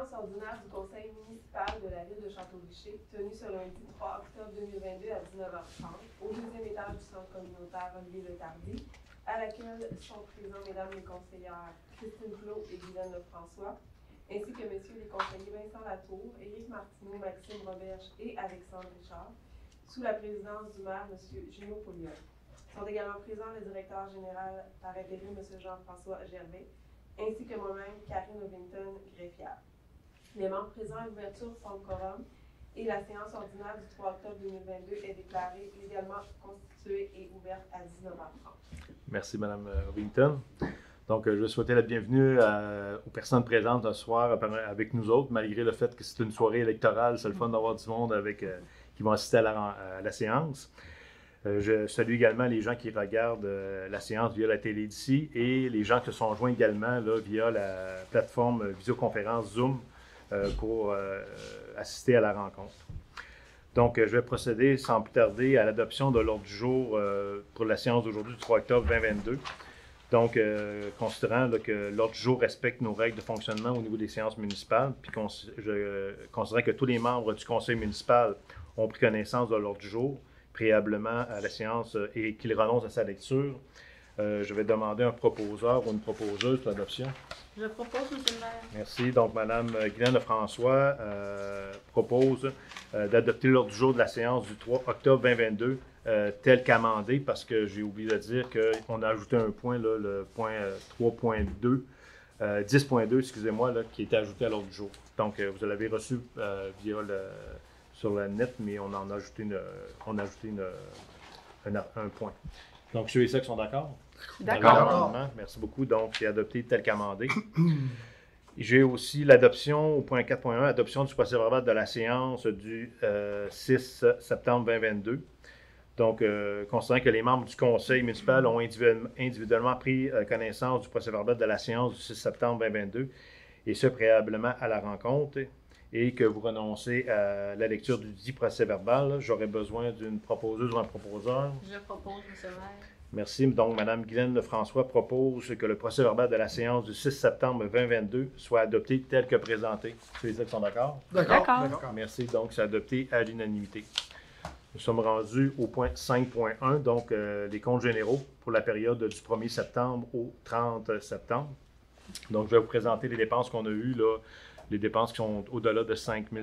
séance ordinaire du conseil municipal de la ville de Château-Richer, tenue ce lundi 3 octobre 2022 à 19h30, au deuxième étage du centre communautaire Olivier-Le-Tardy, à laquelle sont présents mesdames les conseillères Christine Clos et Guylaine Lefrançois, ainsi que messieurs les conseillers Vincent Latour, Éric Martineau, Maxime Roberge et Alexandre Richard, sous la présidence du maire, M. Junot Pouliot. Sont également présents le directeur général par intérim, M. Jean-François Gervais, ainsi que moi-même, Karine Ovington, greffière. Les membres présents à l'ouverture sont quorum et la séance ordinaire du 3 octobre 2022 est déclarée légalement constituée et ouverte à 19h30. Merci, Mme Ovington. Donc, je veux souhaiter la bienvenue aux personnes présentes ce soir avec nous autres, malgré le fait que c'est une soirée électorale. C'est le fun d'avoir du monde qui vont assister à la séance. Je salue également les gens qui regardent la séance via la télé d'ici et les gens qui se sont joints également là, via la plateforme visioconférence Zoom pour assister à la rencontre. Donc, je vais procéder sans plus tarder à l'adoption de l'ordre du jour pour la séance d'aujourd'hui du 3 octobre 2022. Donc, considérant là, que l'ordre du jour respecte nos règles de fonctionnement au niveau des séances municipales, puis considérant que tous les membres du conseil municipal ont pris connaissance de l'ordre du jour, préalablement à la séance et qu'il renonce à sa lecture, je vais demander un proposeur ou une proposeuse pour l'adoption. Je propose, M. le maire. Merci. Donc, Mme Guylaine Lefrançois propose d'adopter l'ordre du jour de la séance du 3 octobre 2022 tel qu'amendé, parce que j'ai oublié de dire qu'on a ajouté un point, là, le point 3.2, 10.2, excusez-moi, là, qui était ajouté à l'ordre du jour. Donc, vous l'avez reçu sur le net, mais on en a ajouté, un point. Donc, ceux et ceux qui sont d'accord? D'accord. Merci beaucoup. Donc, c'est adopté tel qu'amendé. J'ai aussi l'adoption, au point 4.1, adoption du procès-verbal de la séance du 6 septembre 2022. Donc, considérant que les membres du conseil municipal ont individuellement pris connaissance du procès-verbal de la séance du 6 septembre 2022, et ce préalablement à la rencontre, et que vous renoncez à la lecture du dit procès-verbal, j'aurais besoin d'une proposeuse ou un proposeur. Je propose, M. le maire. Merci. Donc, Mme Guylaine Lefrançois propose que le procès-verbal de la séance du 6 septembre 2022 soit adopté tel que présenté. Ceux qui sont d'accord? D'accord. Merci. Donc, c'est adopté à l'unanimité. Nous sommes rendus au point 5.1, donc les comptes généraux pour la période du 1er septembre au 30 septembre. Donc, je vais vous présenter les dépenses qu'on a eues, là, les dépenses qui sont au-delà de 5 000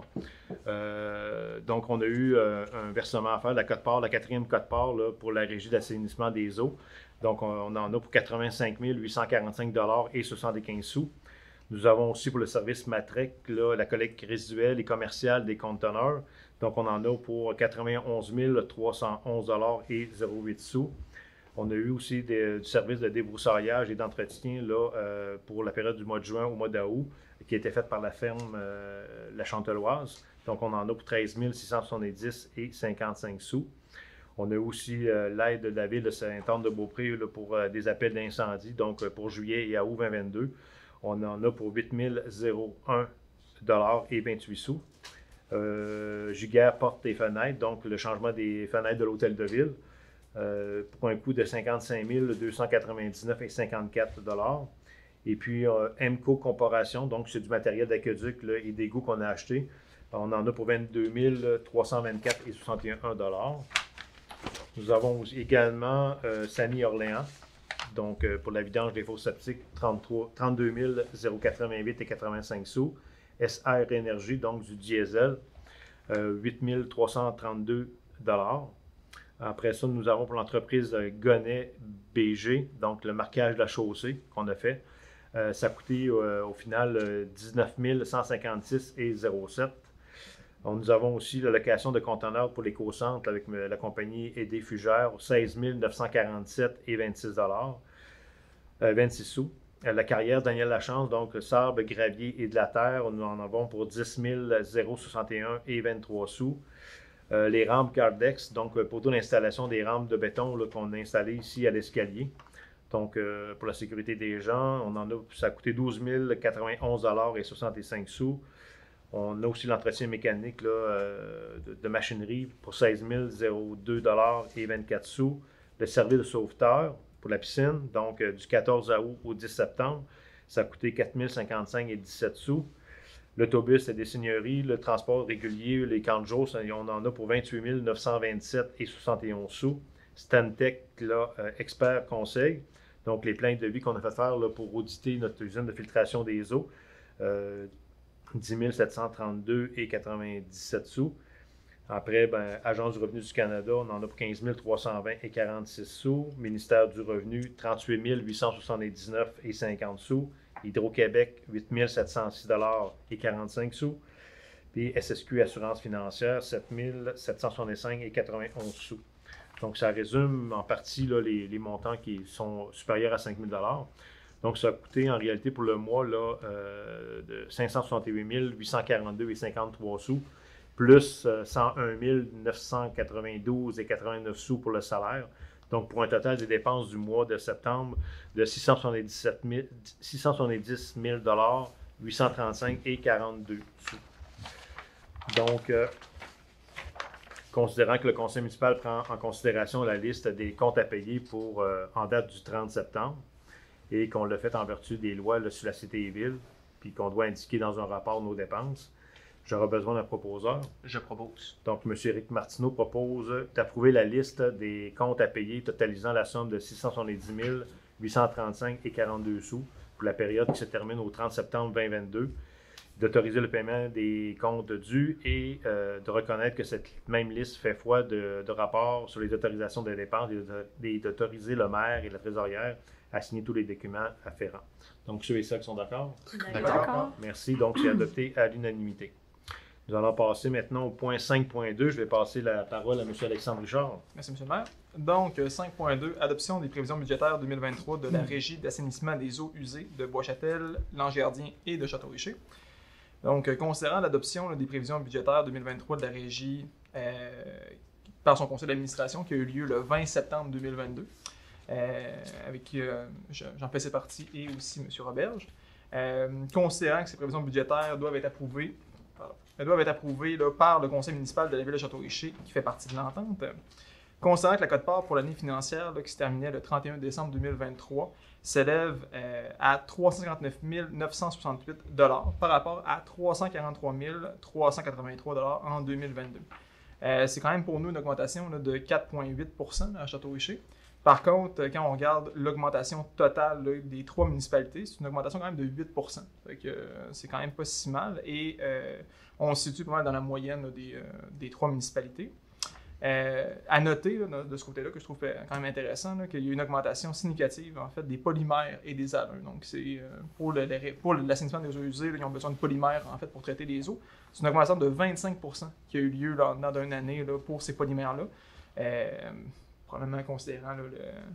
donc, on a eu un versement à faire, la quatrième quote-part pour la régie d'assainissement des eaux. Donc, on en a pour 85 845 et 75 sous. Nous avons aussi pour le service Matrec, là, la collecte résiduelle et commerciale des conteneurs. Donc, on en a pour 91 311 et 0,8 sous. On a eu aussi du service de débroussaillage et d'entretien pour la période du mois de juin au mois d'août, qui a été faite par la ferme La Chanteloise. Donc, on en a pour 13 670 et 55 sous. On a aussi l'aide de la ville de Sainte-Anne-de-Beaupré pour des appels d'incendie, donc pour juillet et août 2022. On en a pour 8 001 et 28 sous. Giguère porte et fenêtres, donc le changement des fenêtres de l'hôtel de ville, pour un coût de 55 299 et 54 $. Et puis, MCO Corporation, donc c'est du matériel d'aqueduc et d'égouts qu'on a acheté. On en a pour 22 324 et 61 $. Nous avons également Sani Orléans, donc pour la vidange des fosses septiques, 32 088 et 85 sous. SR Énergie, donc du diesel, 8 332 $. Après ça, nous avons pour l'entreprise Gonnet BG, donc le marquage de la chaussée qu'on a fait. Ça a coûté au final 19 156 et 0,7. Nous avons aussi la location de conteneurs pour l'éco-centre avec la compagnie Aidé Fugère, 16 947 et 26 26 sous. La carrière Daniel Lachance, donc sable, gravier et de la terre, nous en avons pour 10 061 et 23 sous. Les rampes Cardex, donc pour toute l'installation des rampes de béton qu'on a installées ici à l'escalier. Donc, pour la sécurité des gens, ça a coûté 12 091 et 65 sous. On a aussi l'entretien mécanique de machinerie pour 16 002 et 24 sous. Le service de sauveteur pour la piscine, donc du 14 août au 10 septembre, ça a coûté 4 055 et 17 sous. L'autobus des seigneuries, le transport régulier, les camps de jour, on en a pour 28 927 et 71 sous. Stantec, là, expert conseil. Donc, les plaintes de vie qu'on a fait faire là, pour auditer notre usine de filtration des eaux, 10 732 et 97 sous. Après, ben, Agence du revenu du Canada, on en a pour 15 320 et 46 sous. Ministère du revenu, 38 879 et 50 sous. Hydro-Québec, 8 706 et 45 sous. Puis SSQ Assurance financière, 7 765 et 91 sous. Donc, ça résume en partie là, les montants qui sont supérieurs à 5 000 $. Donc, ça a coûté en réalité pour le mois là, de 568 842 et 53 sous, plus 101 992 et 89 sous pour le salaire. Donc, pour un total des dépenses du mois de septembre de 670 000 835 et 42 sous. Donc, considérant que le conseil municipal prend en considération la liste des comptes à payer pour, en date du 30 septembre et qu'on l'a fait en vertu des lois là, sur la cité et ville, puis qu'on doit indiquer dans un rapport nos dépenses, j'aurai besoin d'un proposeur. Je propose. Donc, M. Éric Martineau propose d'approuver la liste des comptes à payer totalisant la somme de 670 835 et 42 sous pour la période qui se termine au 30 septembre 2022, d'autoriser le paiement des comptes dus et de reconnaître que cette même liste fait foi de rapports sur les autorisations de dépenses et d'autoriser le maire et la trésorière à signer tous les documents afférents. Donc, ceux et ceux qui sont d'accord? D'accord. Merci. Donc, c'est adopté à l'unanimité. Nous allons passer maintenant au point 5.2. Je vais passer la parole à M. Alexandre Richard. Merci, M. le maire. Donc, 5.2, adoption des prévisions budgétaires 2023 de la Régie d'assainissement des eaux usées de Bois-Châtel, Lange-Gardien et de Château-Richer. Donc, considérant l'adoption des prévisions budgétaires 2023 de la Régie par son conseil d'administration qui a eu lieu le 20 septembre 2022, avec qui j'en faisais partie et aussi M. Roberge, considérant que ces prévisions budgétaires doivent être approuvées là, par le conseil municipal de la ville de Château-Richer, qui fait partie de l'entente. Considérant que la quote-part pour l'année financière là, qui se terminait le 31 décembre 2023 s'élève à 359 968 $ par rapport à 343 383 $ en 2022. C'est quand même pour nous une augmentation là, de 4,8 % à Château-Richer. Par contre, quand on regarde l'augmentation totale là, des trois municipalités, c'est une augmentation quand même de 8 %. C'est quand même pas si mal et on se situe pas mal dans la moyenne là, des trois municipalités. À noter là, de ce côté-là, que je trouve quand même intéressant, là, qu'il y a une augmentation significative en fait, des polymères et des haleux. Donc, c'est pour l'assainissement des eaux usées, là, ils ont besoin de polymères en fait, pour traiter les eaux. C'est une augmentation de 25 % qui a eu lieu là, dans une année là, pour ces polymères-là. Probablement considérant là,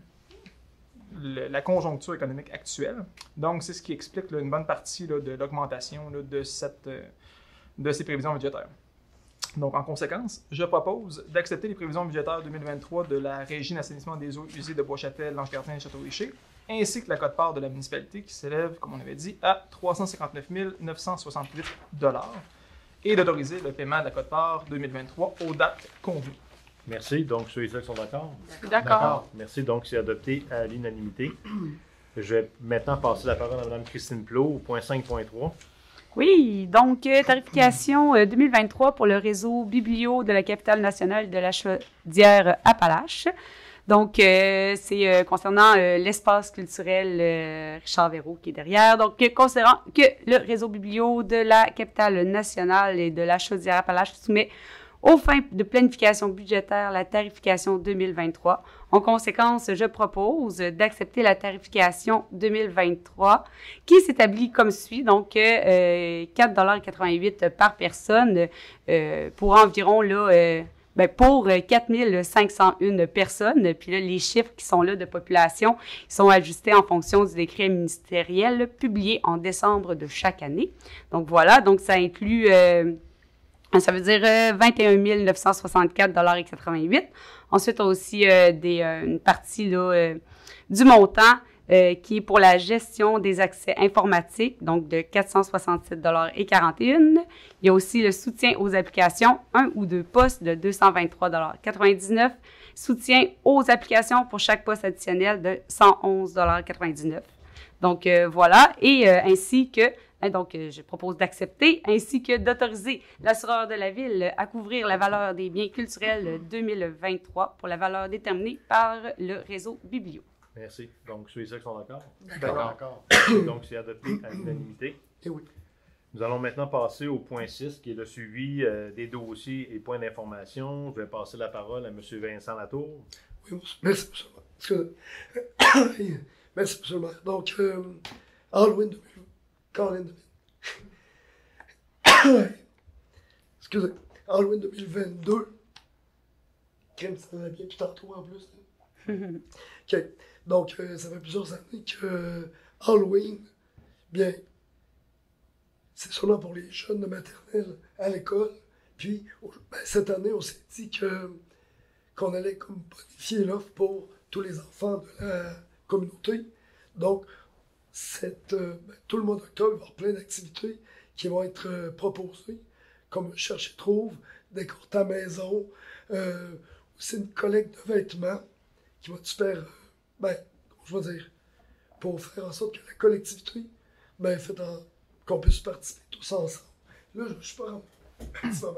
la conjoncture économique actuelle. Donc, c'est ce qui explique là, une bonne partie là, de l'augmentation là, de ces prévisions budgétaires. Donc, en conséquence, je propose d'accepter les prévisions budgétaires 2023 de la Régie d'assainissement des eaux usées de Bois-Châtel, Lange-Gardien et Château-Richer, ainsi que la quote-part de la municipalité qui s'élève, comme on avait dit, à 359 968 $, et d'autoriser le paiement de la quote-part 2023 aux dates convenues. Merci. Donc, ceux et ceux qui sont d'accord? D'accord. Merci. Donc, c'est adopté à l'unanimité. Je vais maintenant passer la parole à Mme Christine Plot au point 5.3. Oui, donc tarification 2023 pour le réseau biblio de la capitale nationale de la Chaudière-Appalaches. Donc, c'est concernant l'espace culturel Richard Verreau qui est derrière. Donc, considérant que le réseau biblio de la capitale nationale et de la Chaudière-Appalaches soumet aux fins de planification budgétaire la tarification 2023. En conséquence, je propose d'accepter la tarification 2023 qui s'établit comme suit, donc 4,88 $ par personne pour environ là, pour 4 501 personnes. Puis là, les chiffres qui sont là de population sont ajustés en fonction du décret ministériel publié en décembre de chaque année. Donc voilà, donc ça inclut... ça veut dire 21 964,88 $. Ensuite, on a aussi une partie là, du montant qui est pour la gestion des accès informatiques, donc de 467,41 $. Il y a aussi le soutien aux applications, 1 ou 2 postes de 223,99 $. Soutien aux applications pour chaque poste additionnel de 111,99 $. Donc, voilà. Et ainsi que Donc, je propose d'accepter ainsi que d'autoriser l'assureur de la ville à couvrir la valeur des biens culturels 2023 pour la valeur déterminée par le réseau Biblio. Merci. Donc, ceux et ceux qui sont d'accord? D'accord. Donc, c'est adopté à l'unanimité. Et oui. Nous allons maintenant passer au point 6, qui est le suivi des dossiers et points d'information. Je vais passer la parole à M. Vincent Latour. Oui, merci, monsieur le maire. Merci, monsieur le maire. Donc, Halloween 2000. Colin 2000. Excusez. Halloween 2022. Crème, ça va bien, puis tantôt en plus. OK. Donc, ça fait plusieurs années que Halloween, bien, c'est sûrement pour les jeunes de maternelle à l'école. Puis, cette année, on s'est dit qu'on allait comme bonifier l'offre pour tous les enfants de la communauté. Donc, tout le mois d'octobre, il va y avoir plein d'activités qui vont être proposées, comme cherche et trouve, décor ta maison, aussi une collecte de vêtements qui va se faire, je vais dire, pour faire en sorte que la collectivité, qu'on puisse participer tous ensemble. Là, je suis pas en petit moment,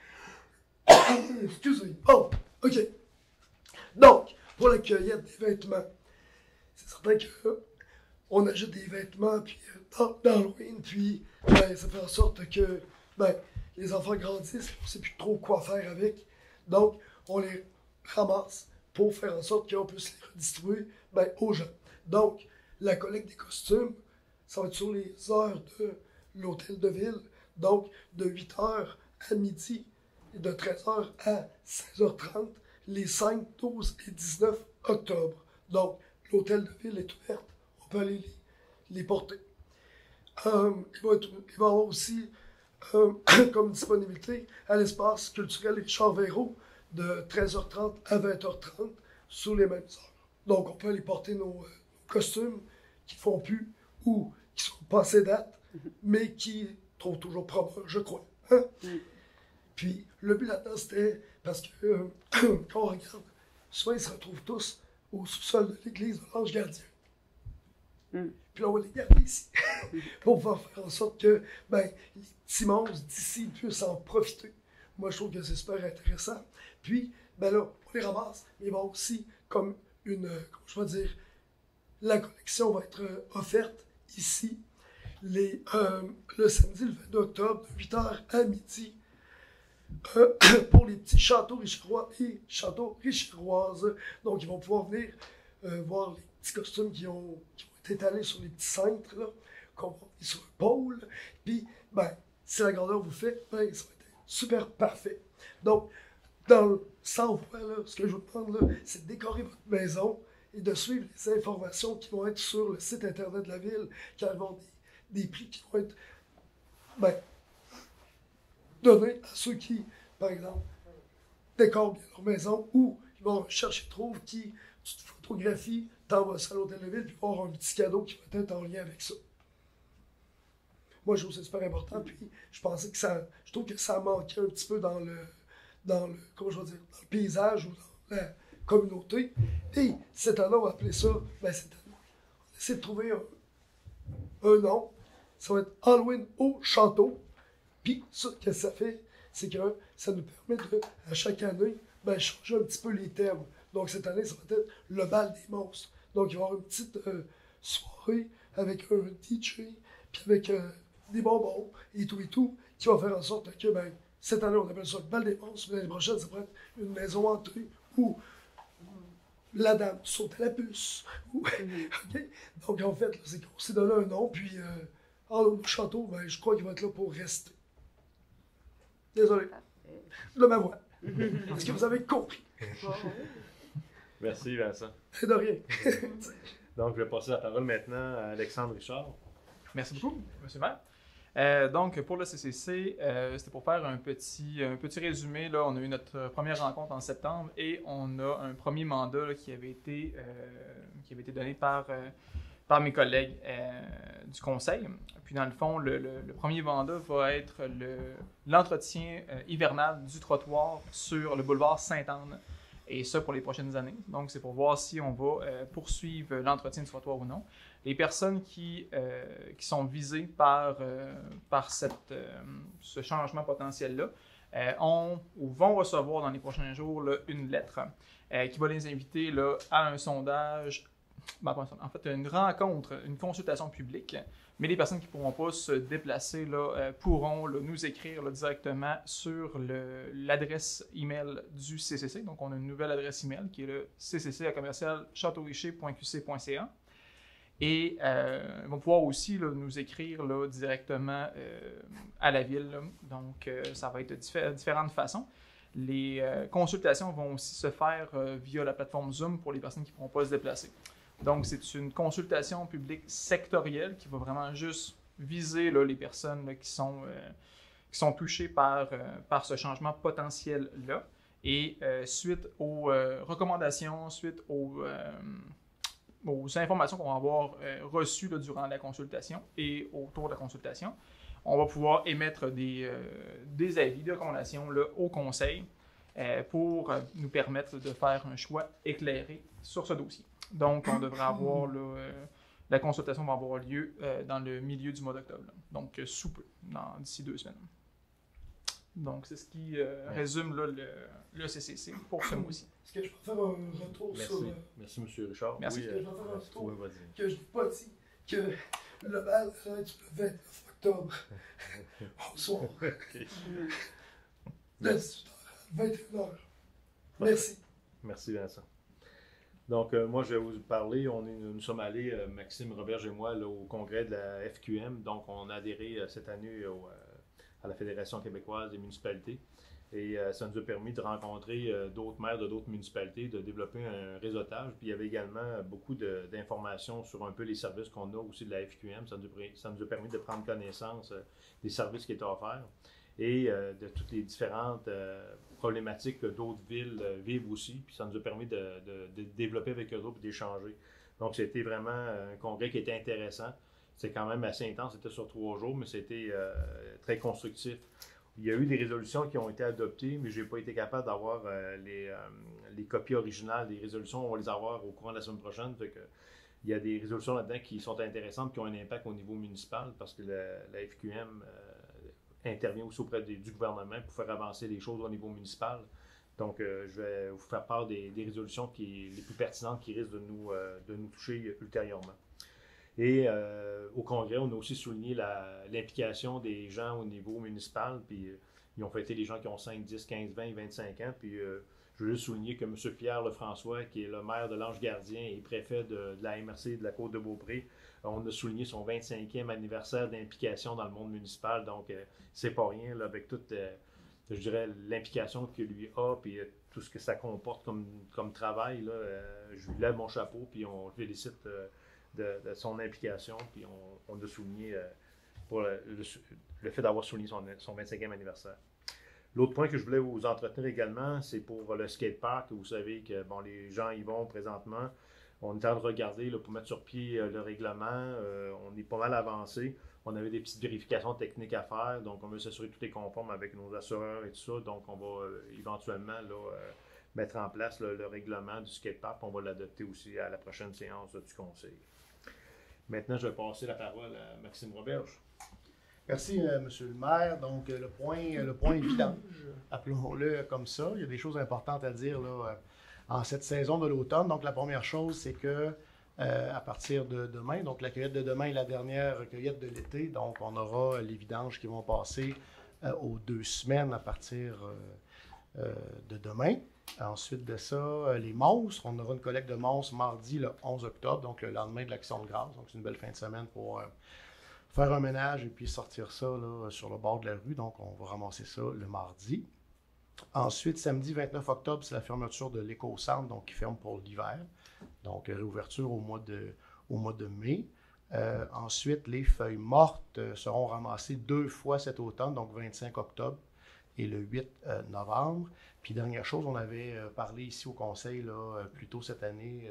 là. Excusez. Bon, OK. Donc, pour la cueillette des vêtements, c'est certain que on achète des vêtements puis, dans Halloween, puis ça fait en sorte que les enfants grandissent, on ne sait plus trop quoi faire avec. Donc, on les ramasse pour faire en sorte qu'on puisse les redistribuer aux gens. Donc, la collecte des costumes, ça va être sur les heures de l'hôtel de ville, donc de 8h à midi et de 13h à 16h30, les 5, 12 et 19 octobre. Donc, l'hôtel de ville est ouvert, on peut aller les porter. Il va y avoir aussi comme disponibilité à l'espace culturel Richard Véro de 13h30 à 20h30 sous les mêmes heures. Donc, on peut aller porter nos costumes qui ne font plus ou qui sont passés date, mais qui trouvent toujours propre, je crois. Hein? Puis, le but là-dedans, c'était parce que quand on regarde, souvent ils se retrouvent tous au sous-sol de l'église de l'Ange Gardien. Puis là, on va les garder ici pour pouvoir faire en sorte que les petits monstres d'ici puissent en profiter. Moi, je trouve que c'est super intéressant. Puis, là, on les ramasse, mais il va aussi comme la collection va être offerte ici le samedi, le 22 octobre, de 8h à midi, pour les petits châteaux richérois et châteaux richéroises. Donc, ils vont pouvoir venir voir les petits costumes qui ont été étalés sur les petits cintres, là, qu'on va mettre sur le pôle. Puis, si la grandeur vous fait, ça va être super parfait. Donc, sans voix, ce que je vous demande, là, c'est de décorer votre maison et de suivre les informations qui vont être sur le site internet de la ville, car ils vont des prix qui vont être donnés à ceux qui, par exemple, décorent bien leur maison, ou ils vont chercher trouve qui, tu te photographies, t'envoies ça à l'hôtel de ville, puis avoir un petit cadeau qui va être en lien avec ça. Moi, je trouve que c'est super important, puis je trouve que ça manquait un petit peu dans le paysage ou dans la communauté. Et cette année, on va appeler ça, on essaie de trouver un nom. Ça va être Halloween au château. Puis ça, qu'est-ce que ça fait? C'est que ça nous permet de, à chaque année, changer un petit peu les thèmes. Donc cette année, ça va être le bal des monstres. Donc il va y avoir une petite soirée avec un DJ, puis avec des bonbons et tout, qui va faire en sorte que cette année, on appelle ça le bal des monstres. L'année prochaine, ça va être une maison hantée où la dame saute à la puce. Okay? Donc en fait, c'est qu'on s'est donné un nom, puis au château, je crois qu'il va être là pour rester. Désolé. De ma voix. Est-ce que vous avez compris? Merci, Vincent. De rien. Donc, je vais passer la parole maintenant à Alexandre Richard. Merci beaucoup, M. le maire. Donc, pour le CCC, c'était pour faire un petit résumé. Là, on a eu notre première rencontre en septembre et on a un premier mandat là, qui avait été donné par mes collègues du conseil. Puis, dans le fond, le premier mandat va être l'entretien hivernal du trottoir sur le boulevard Sainte-Anne. et ça pour les prochaines années. Donc, c'est pour voir si on va poursuivre l'entretien du trottoir ou non. Les personnes qui sont visées par ce changement potentiel-là vont recevoir dans les prochains jours là, une lettre qui va les inviter là, à un sondage, en fait une rencontre, une consultation publique. Mais les personnes qui ne pourront pas se déplacer là, pourront là, nous écrire là, directement sur l'adresse email du CCC. Donc, on a une nouvelle adresse email qui est le ccc@chateauricher.qc.ca. Et ils vont pouvoir aussi là, nous écrire là, directement à la ville. Là. Donc, ça va être de différentes façons. Les consultations vont aussi se faire via la plateforme Zoom pour les personnes qui ne pourront pas se déplacer. Donc, c'est une consultation publique sectorielle qui va vraiment juste viser là, les personnes là, qui sont touchées par ce changement potentiel-là. Et suite aux recommandations, suite aux informations qu'on va avoir reçues là, durant la consultation et autour de la consultation, on va pouvoir émettre des avis, des recommandations là, au conseil pour nous permettre de faire un choix éclairé sur ce dossier. Donc, on devrait avoir, la consultation va avoir lieu dans le milieu du mois d'octobre. Là. Donc, sous peu, d'ici 2 semaines. Donc, c'est ce qui résume là, le CCC pour ce mois-ci. Est-ce que je peux faire un retour sur... Merci, M. Richard. Merci. Est-ce que je peux faire un retour Oui, vas-y. que je n'ai pas dit que le bal arrête le 29 octobre au soir. De 18h à 21h. Merci. Merci, Vincent. Donc, moi, je vais vous parler. Nous sommes allés, Maxime Roberge et moi, là, au congrès de la FQM. Donc, on a adhéré cette année à la Fédération québécoise des municipalités. Et ça nous a permis de rencontrer d'autres maires de d'autres municipalités, de développer un réseautage. Puis, il y avait également beaucoup d'informations sur un peu les services qu'on a aussi de la FQM. Ça nous a permis de prendre connaissance des services qui étaient offerts et de toutes les différentes problématiques que d'autres villes vivent aussi. Puis ça nous a permis de développer avec eux autres et d'échanger. Donc, c'était vraiment un congrès qui était intéressant. C'est quand même assez intense. C'était sur 3 jours, mais c'était très constructif. Il y a eu des résolutions qui ont été adoptées, mais je n'ai pas été capable d'avoir les copies originales des résolutions. On va les avoir au courant de la semaine prochaine. Fait que, il y a des résolutions là-dedans qui sont intéressantes, qui ont un impact au niveau municipal, parce que la FQM intervient aussi auprès du gouvernement pour faire avancer les choses au niveau municipal. Donc, je vais vous faire part des résolutions les plus pertinentes qui risquent de nous toucher ultérieurement. Et au Congrès, on a aussi souligné l'implication des gens au niveau municipal, puis ils ont fêté les gens qui ont 5, 10, 15, 20, 25 ans, puis je veux juste souligner que M. Pierre Lefrançois, qui est le maire de l'Ange-Gardien et préfet de la MRC de la Côte-de-Beaupré, on a souligné son 25e anniversaire d'implication dans le monde municipal, donc c'est pas rien, là, avec toute, je dirais, l'implication qu'il lui a, puis tout ce que ça comporte comme travail, là, je lui lève mon chapeau, puis on le félicite de son implication, puis on a souligné pour le fait d'avoir souligné son 25e anniversaire. L'autre point que je voulais vous entretenir également, c'est pour le skatepark. Vous savez que bon, les gens y vont présentement. On est en train de regarder là, pour mettre sur pied le règlement. On est pas mal avancé. On avait des petites vérifications techniques à faire. Donc, on veut s'assurer que tout est conforme avec nos assureurs et tout ça. Donc, on va éventuellement mettre en place le règlement du skatepark. On va l'adopter aussi à la prochaine séance du conseil. Maintenant, je vais passer la parole à Maxime Roberge. Merci, Monsieur le maire. Donc, le point vidange, appelons-le comme ça. Il y a des choses importantes à dire là, en cette saison de l'automne. Donc, la première chose, c'est que à partir de demain, donc la cueillette de demain est la dernière cueillette de l'été. Donc, on aura les vidanges qui vont passer aux 2 semaines à partir de demain. Ensuite de ça, les monstres. On aura une collecte de monstres mardi, le 11 octobre, donc le lendemain de l'Action de grâce. Donc, c'est une belle fin de semaine pour faire un ménage et puis sortir ça là, sur le bord de la rue. Donc, on va ramasser ça le mardi. Ensuite, samedi 29 octobre, c'est la fermeture de l'éco-centre, donc qui ferme pour l'hiver. Donc, réouverture au mois de mai. Ensuite, les feuilles mortes seront ramassées 2 fois cet automne, donc 25 octobre et le 8 novembre. Puis, dernière chose, on avait parlé ici au conseil là, plus tôt cette année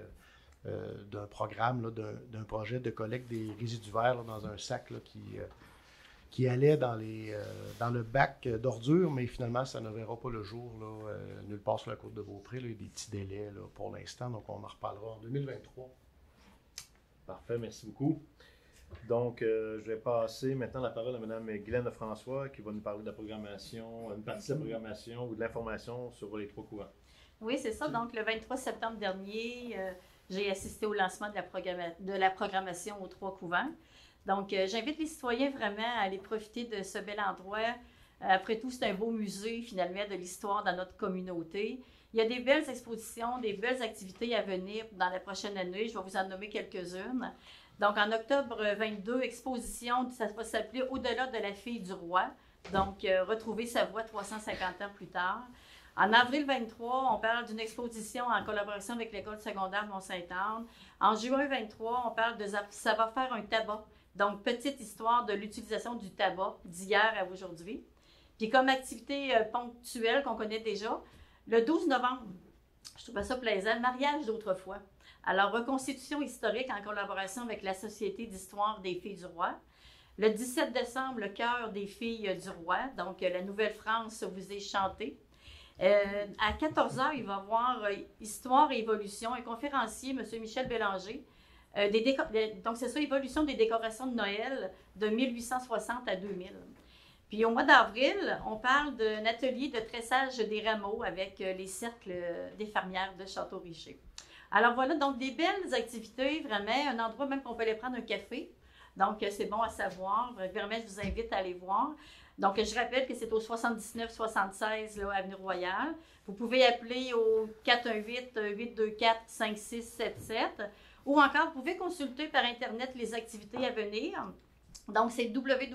d'un programme, d'un projet de collecte des résidus verts là, dans un sac là, qui allait dans le bac d'ordures, mais finalement, ça ne verra pas le jour là, nulle part sur la côte de Beaupré. Là, il y a des petits délais là, pour l'instant, donc on en reparlera en 2023. Parfait, merci beaucoup. Donc, je vais passer maintenant la parole à Mme Guylaine François qui va nous parler de la programmation, une partie de la programmation ou de l'information sur les 3 courants. Oui, c'est ça. Donc, le 23 septembre dernier, j'ai assisté au lancement de la programmation aux 3 couvents. Donc, j'invite les citoyens vraiment à aller profiter de ce bel endroit. Après tout, c'est un beau musée, finalement, de l'histoire dans notre communauté. Il y a des belles expositions, des belles activités à venir dans la prochaine année. Je vais vous en nommer quelques-unes. Donc, en octobre 22, exposition, ça va s'appeler « Au-delà de la fille du roi ». Donc, retrouver sa voix 350 ans plus tard. En avril 23, on parle d'une exposition en collaboration avec l'école secondaire Mont-Sainte-Anne. En juin 23, on parle de « Ça va faire un tabac ». Donc, petite histoire de l'utilisation du tabac d'hier à aujourd'hui. Puis, comme activité ponctuelle qu'on connaît déjà, le 12 novembre, je trouvais ça plaisant, mariage d'autrefois. Alors, reconstitution historique en collaboration avec la Société d'histoire des filles du roi. Le 17 décembre, le chœur des filles du roi, donc la Nouvelle-France vous est chantée. À 14h, il va y avoir Histoire et évolution, un conférencier, M. Michel Bélanger. Donc, c'est ça, évolution des décorations de Noël de 1860 à 2000. Puis au mois d'avril, on parle d'un atelier de tressage des rameaux avec les cercles des fermières de Château-Richer. Alors voilà, donc des belles activités, vraiment, un endroit même qu'on peut aller prendre un café. Donc c'est bon à savoir, vraiment je vous invite à aller voir. Donc je rappelle que c'est au 79-76 Avenue Royale. Vous pouvez appeler au 418-824-5677 ou encore vous pouvez consulter par Internet les activités à venir. Donc c'est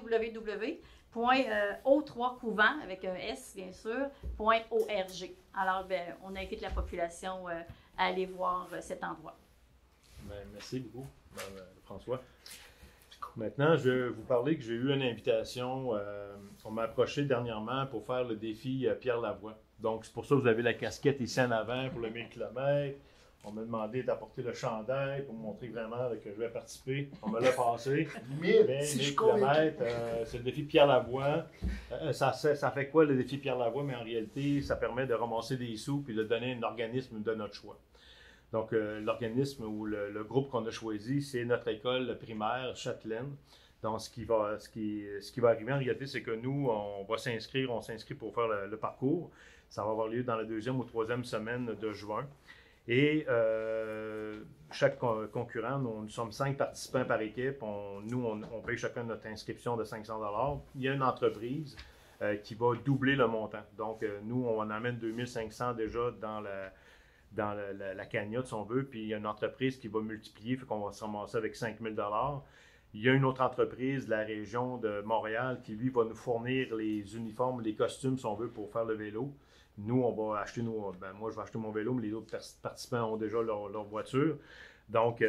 www.o3couvent, avec un S bien sûr, .org. Alors on invite la population à aller voir cet endroit. Bien, merci beaucoup, Mme François. Maintenant, je vais vous parler que j'ai eu une invitation. On m'a approché dernièrement pour faire le défi Pierre Lavoie. Donc, c'est pour ça que vous avez la casquette ici en avant pour le 1000 km. On m'a demandé d'apporter le chandail pour montrer vraiment que je vais participer. On me l'a passé. 1000 km, c'est le défi Pierre Lavoie. Ça fait quoi le défi Pierre Lavoie? Mais en réalité, ça permet de ramasser des sous et de donner un organisme de notre choix. Donc, l'organisme ou le groupe qu'on a choisi, c'est notre école primaire Châtelaine. Donc, ce qui va arriver en réalité, c'est que nous, on s'inscrit pour faire le parcours. Ça va avoir lieu dans la 2e ou 3e semaine de juin. Et chaque concurrent, nous sommes 5 participants par équipe. On paye chacun notre inscription de 500 $. Il y a une entreprise qui va doubler le montant. Donc, nous, on en amène 2500 déjà dans la cagnotte, si on veut. Puis, il y a une entreprise qui va multiplier, fait qu'on va se ramasser avec 5000 $. Il y a une autre entreprise de la région de Montréal qui, lui, va nous fournir les uniformes, les costumes, si on veut, pour faire le vélo. Nous, on va acheter moi, je vais acheter mon vélo, mais les autres participants ont déjà leur voiture. Donc,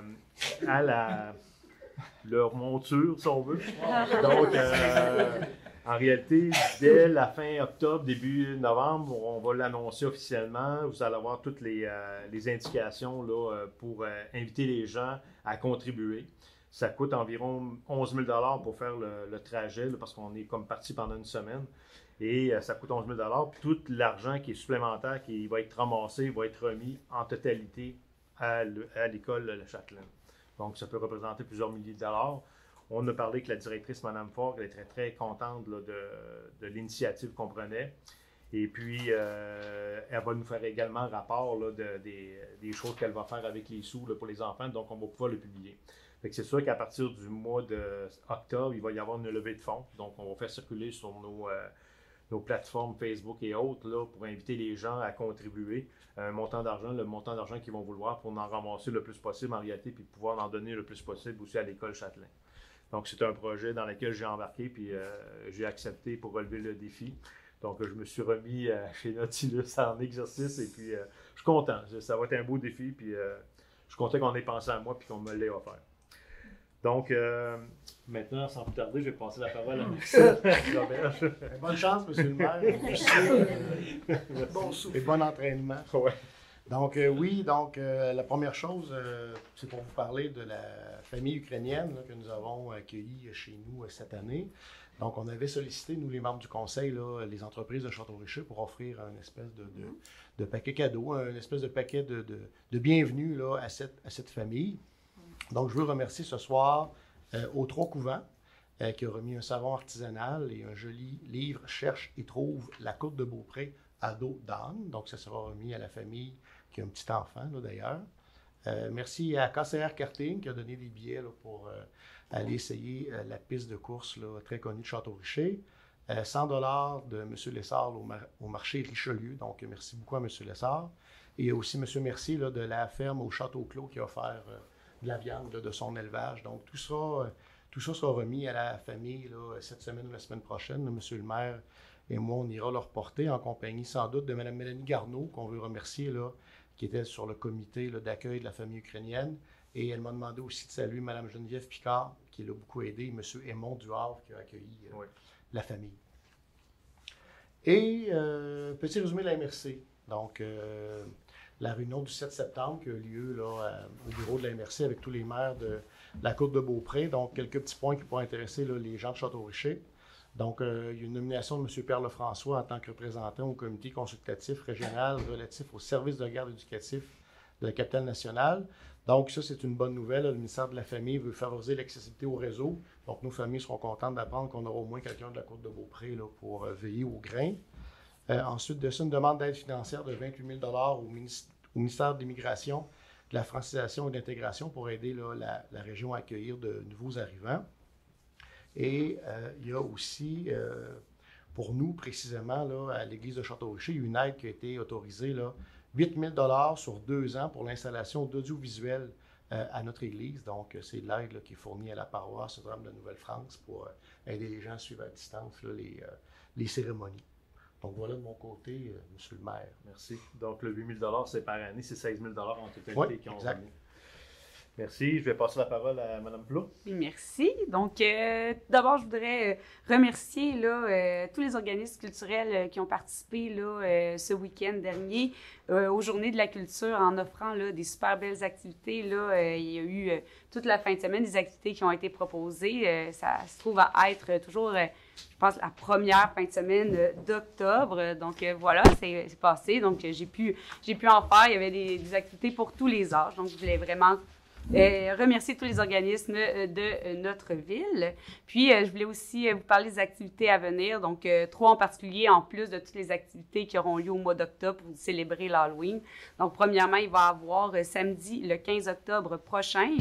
leur monture, si on veut. Donc, en réalité, dès la fin octobre, début novembre, on va l'annoncer officiellement. Vous allez avoir toutes les indications là, pour inviter les gens à contribuer. Ça coûte environ 11 000 $ pour faire le trajet, là, parce qu'on est comme parti pendant une semaine. Et ça coûte 11 000 $. Puis tout l'argent qui est supplémentaire, qui va être ramassé, va être remis en totalité à l'école Châtelaine. Donc, ça peut représenter plusieurs milliers de dollars. On a parlé avec la directrice, Mme Fort, elle est très, très contente là, de l'initiative qu'on prenait. Et puis, elle va nous faire également rapport là, des choses qu'elle va faire avec les sous là, pour les enfants. Donc, on va pouvoir le publier. Fait que c'est sûr qu'à partir du mois d'octobre, il va y avoir une levée de fonds. Donc, on va faire circuler sur nos plateformes Facebook et autres là, pour inviter les gens à contribuer un montant d'argent, le montant d'argent qu'ils vont vouloir pour en ramasser le plus possible en réalité puis pouvoir en donner le plus possible aussi à l'école Châtelain. Donc, c'est un projet dans lequel j'ai embarqué puis j'ai accepté pour relever le défi. Donc, je me suis remis chez Nautilus en exercice et puis je suis content. Ça va être un beau défi puis je suis content qu'on ait pensé à moi puis qu'on me l'ait offert. Donc, maintenant, sans plus tarder, je vais passer la parole à Maxime. Bonne chance, M. le maire. Merci. Bon souffle. Et bon entraînement. Ouais. Donc, la première chose, c'est pour vous parler de la famille ukrainienne là, que nous avons accueillie chez nous cette année. Donc, on avait sollicité, nous, les membres du conseil, là, les entreprises de Château-Richer pour offrir un espèce de paquet cadeau, un espèce de paquet de bienvenue là, à cette famille. Donc, je veux remercier ce soir aux Trois Couvents, qui a remis un savon artisanal et un joli livre « Cherche et trouve la Côte de Beaupré à dos d'âne ». Donc, ça sera remis à la famille qui a un petit enfant, là, d'ailleurs. Merci à KCR Karting qui a donné des billets là, pour aller essayer la piste de course là, très connue de Château-Richer. 100 $ de M. Lessard au marché Richelieu. Donc, merci beaucoup à M. Lessard. Et il y a aussi M. Mercier là, de la ferme au Château-Clos qui a offert de la viande là, de son élevage. Donc, tout ça sera remis à la famille là, cette semaine ou la semaine prochaine. Là, M. le maire et moi, on ira le reporter en compagnie sans doute de Mme Mélanie Garneau, qu'on veut remercier, là, qui était sur le comité là, d'accueil de la famille ukrainienne. Et elle m'a demandé aussi de saluer Mme Geneviève Picard, qui l'a beaucoup aidé, et M. Aymon Duhave, qui a accueilli la famille. Et petit résumé de la MRC. Donc, la réunion du 7 septembre qui a eu lieu là, au bureau de la MRC avec tous les maires de la Côte de Beaupré. Donc, quelques petits points qui pourraient intéresser là, les gens de Château-Richer. Donc, il y a une nomination de M. Pierre Lefrançois en tant que représentant au comité consultatif régional relatif au service de garde éducatif de la capitale nationale. Donc, ça, c'est une bonne nouvelle. Le ministère de la Famille veut favoriser l'accessibilité au réseau. Donc, nos familles seront contentes d'apprendre qu'on aura au moins quelqu'un de la Côte de Beaupré là, pour veiller au grain. Ensuite de ça, une demande d'aide financière de 28 000 $ au ministère de l'Immigration, de la francisation et de l'intégration pour aider là, la région à accueillir de nouveaux arrivants. Et il y a aussi, pour nous précisément, là, à l'église de Château-Richer, une aide qui a été autorisée, là, 8 000 $ sur 2 ans pour l'installation d'audiovisuel à notre église. Donc, c'est l'aide là, qui est fournie à la paroisse Notre-Dame de Nouvelle-France pour aider les gens à suivre à distance là, les cérémonies. Donc, voilà de mon côté, Monsieur le maire. Merci. Donc, le 8 000 $, c'est par année, c'est 16 000 $ en totalité qui ont exact. remis. Merci. Je vais passer la parole à Mme Plot. Merci. Donc, d'abord, je voudrais remercier là, tous les organismes culturels qui ont participé là, ce week-end dernier aux Journées de la culture en offrant là, des super belles activités. Là, il y a eu toute la fin de semaine des activités qui ont été proposées. Ça se trouve à être toujours, je pense, la première fin de semaine d'octobre. Donc, voilà, c'est passé. Donc, j'ai pu en faire. Il y avait des activités pour tous les âges. Donc, je voulais vraiment remercier tous les organismes de notre ville. Puis, je voulais aussi vous parler des activités à venir. Donc, 3 en particulier, en plus de toutes les activités qui auront lieu au mois d'octobre pour célébrer l'Halloween. Donc, premièrement, il va y avoir samedi, le 15 octobre prochain,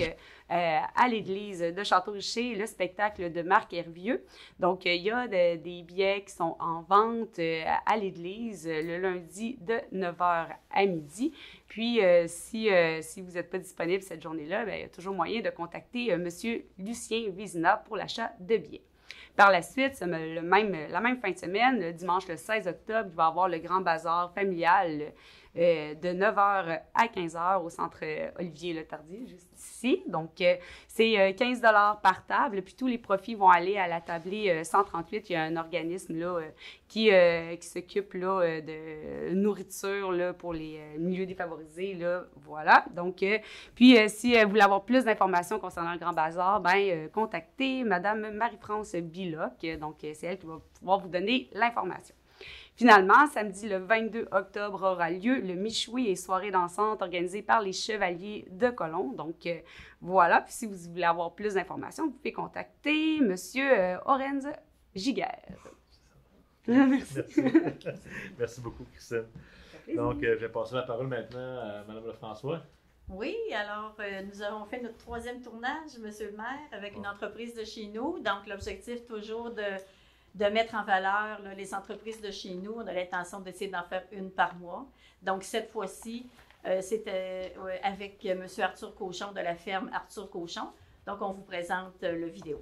à l'église de Château-Richer, le spectacle de Marc Hervieux. Donc, il y a des billets qui sont en vente à l'église le lundi de 9h à midi. Puis, si vous n'êtes pas disponible cette journée-là, bien, il y a toujours moyen de contacter M. Lucien Vizina pour l'achat de billets. Par la suite, la même fin de semaine, le dimanche le 16 octobre, il va y avoir le grand bazar familial de 9h à 15h au centre Olivier Letardier, juste ici. Donc, c'est 15 $ par table. Puis, tous les profits vont aller à la tablée 138. Il y a un organisme là, qui s'occupe là, de nourriture là, pour les milieux défavorisés. Là, voilà. Donc, puis, si vous voulez avoir plus d'informations concernant le Grand Bazar, contactez Mme Marie-France Biloc. Donc, c'est elle qui va pouvoir vous donner l'information. Finalement, samedi le 22 octobre aura lieu le Michoui et soirée dansante organisée par les Chevaliers de Colomb. Donc, voilà. Puis, si vous voulez avoir plus d'informations, vous pouvez contacter M. Orenz Giguère. Merci. Merci beaucoup, Christine. Donc, je vais passer la parole maintenant à Mme Lefrançois. Oui, alors nous avons fait notre 3e tournage, Monsieur le maire, avec une entreprise de chez nous. Donc, l'objectif toujours de mettre en valeur là, les entreprises de chez nous. On a l'intention d'essayer d'en faire une par mois. Donc, cette fois-ci, c'était avec M. Arthur Cochon de la ferme Arthur Cochon. Donc, on vous présente le vidéo.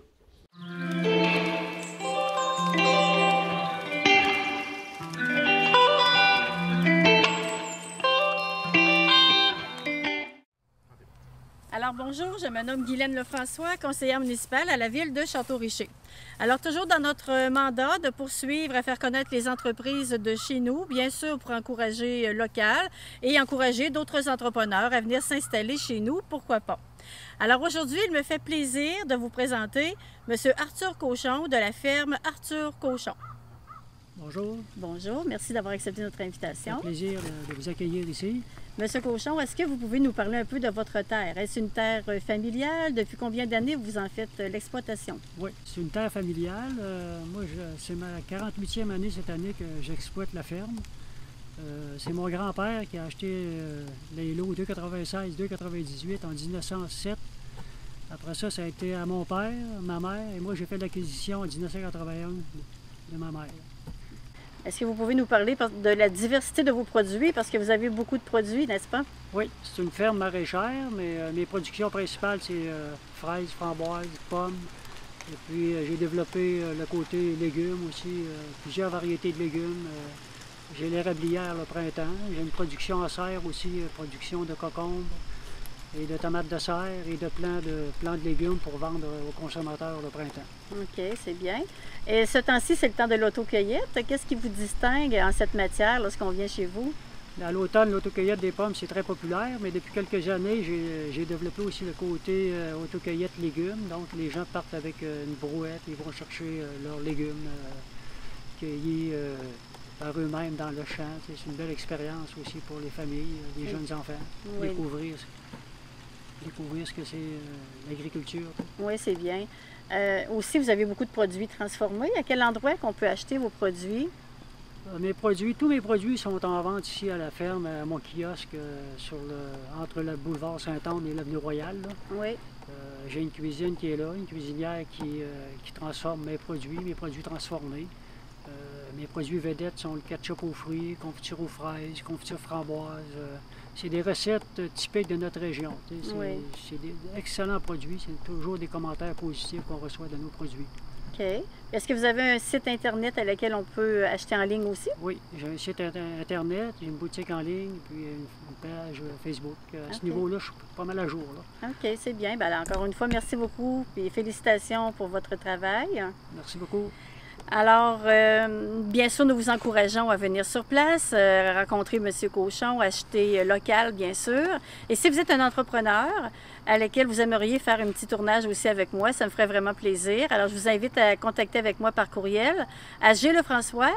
Alors, Alors bonjour, je me nomme Guylaine Lefrançois, conseillère municipale à la ville de Château-Richer. Alors toujours dans notre mandat de poursuivre à faire connaître les entreprises de chez nous, bien sûr pour encourager local et encourager d'autres entrepreneurs à venir s'installer chez nous, pourquoi pas. Alors aujourd'hui, il me fait plaisir de vous présenter M. Arthur Cochon de la ferme Arthur Cochon. Bonjour. Bonjour, merci d'avoir accepté notre C'est invitation. un plaisir de vous accueillir ici. Monsieur Cochon, est-ce que vous pouvez nous parler un peu de votre terre? Est-ce une terre familiale? Depuis combien d'années vous en faites l'exploitation? Oui, c'est une terre familiale. C'est ma 48e année cette année que j'exploite la ferme. C'est mon grand-père qui a acheté les lots 2,96, 2,98 en 1907. Après ça, ça a été à mon père, ma mère, et moi j'ai fait l'acquisition en 1981 de ma mère. Est-ce que vous pouvez nous parler de la diversité de vos produits? Parce que vous avez beaucoup de produits, n'est-ce pas? Oui, c'est une ferme maraîchère, mais mes productions principales, c'est fraises, framboises, pommes. Et puis j'ai développé le côté légumes aussi, plusieurs variétés de légumes. J'ai l'érablière le printemps. J'ai une production à serre aussi, production de cocombes et de tomates de serre et de plants de légumes pour vendre aux consommateurs le printemps. OK, c'est bien. Et ce temps-ci, c'est le temps de l'autocueillette. Qu'est-ce qui vous distingue en cette matière lorsqu'on vient chez vous? À l'automne, l'autocueillette des pommes, c'est très populaire, mais depuis quelques années, j'ai développé aussi le côté autocueillette légumes. Donc, les gens partent avec une brouette, ils vont chercher leurs légumes cueillis par eux-mêmes dans le champ. C'est une belle expérience aussi pour les familles, les jeunes enfants, Oui. découvrir ce que c'est l'agriculture. Oui, c'est bien. Aussi, vous avez beaucoup de produits transformés. À quel endroit qu'on peut acheter vos produits? Tous mes produits sont en vente ici à la ferme, à mon kiosque, entre le boulevard Saint-Anne et l'avenue Royale. Là. Oui. J'ai une cuisine qui est là, une cuisinière qui transforme mes produits transformés. Mes produits vedettes sont le ketchup aux fruits, confiture aux fraises, confiture framboise. C'est des recettes typiques de notre région. Oui. C'est des excellents produits. C'est toujours des commentaires positifs qu'on reçoit de nos produits. OK. Est-ce que vous avez un site Internet à lequel on peut acheter en ligne aussi? Oui, j'ai un site Internet, j'ai une boutique en ligne, puis une page Facebook. À ce OK. niveau-là, je suis pas mal à jour. Là. OK, c'est bien. Ben, alors, encore une fois, merci beaucoup et félicitations pour votre travail. Merci beaucoup. Alors, bien sûr, nous vous encourageons à venir sur place, rencontrer M. Cochon, acheter local, bien sûr. Et si vous êtes un entrepreneur à lequel vous aimeriez faire un petit tournage aussi avec moi, ça me ferait vraiment plaisir. Alors, je vous invite à contacter avec moi par courriel à glefrançois,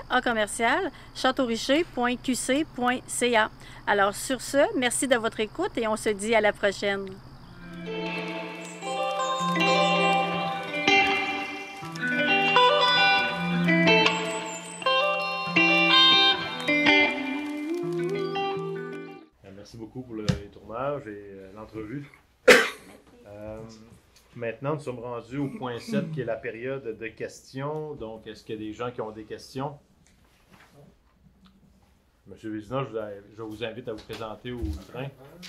châteauricher.qc.ca. Alors, sur ce, merci de votre écoute et on se dit à la prochaine. Merci beaucoup pour le tournage et l'entrevue. Maintenant, nous sommes rendus au point 7, qui est la période de questions. Donc, est-ce qu'il y a des gens qui ont des questions? Monsieur Vézina, je vous invite à vous présenter au train.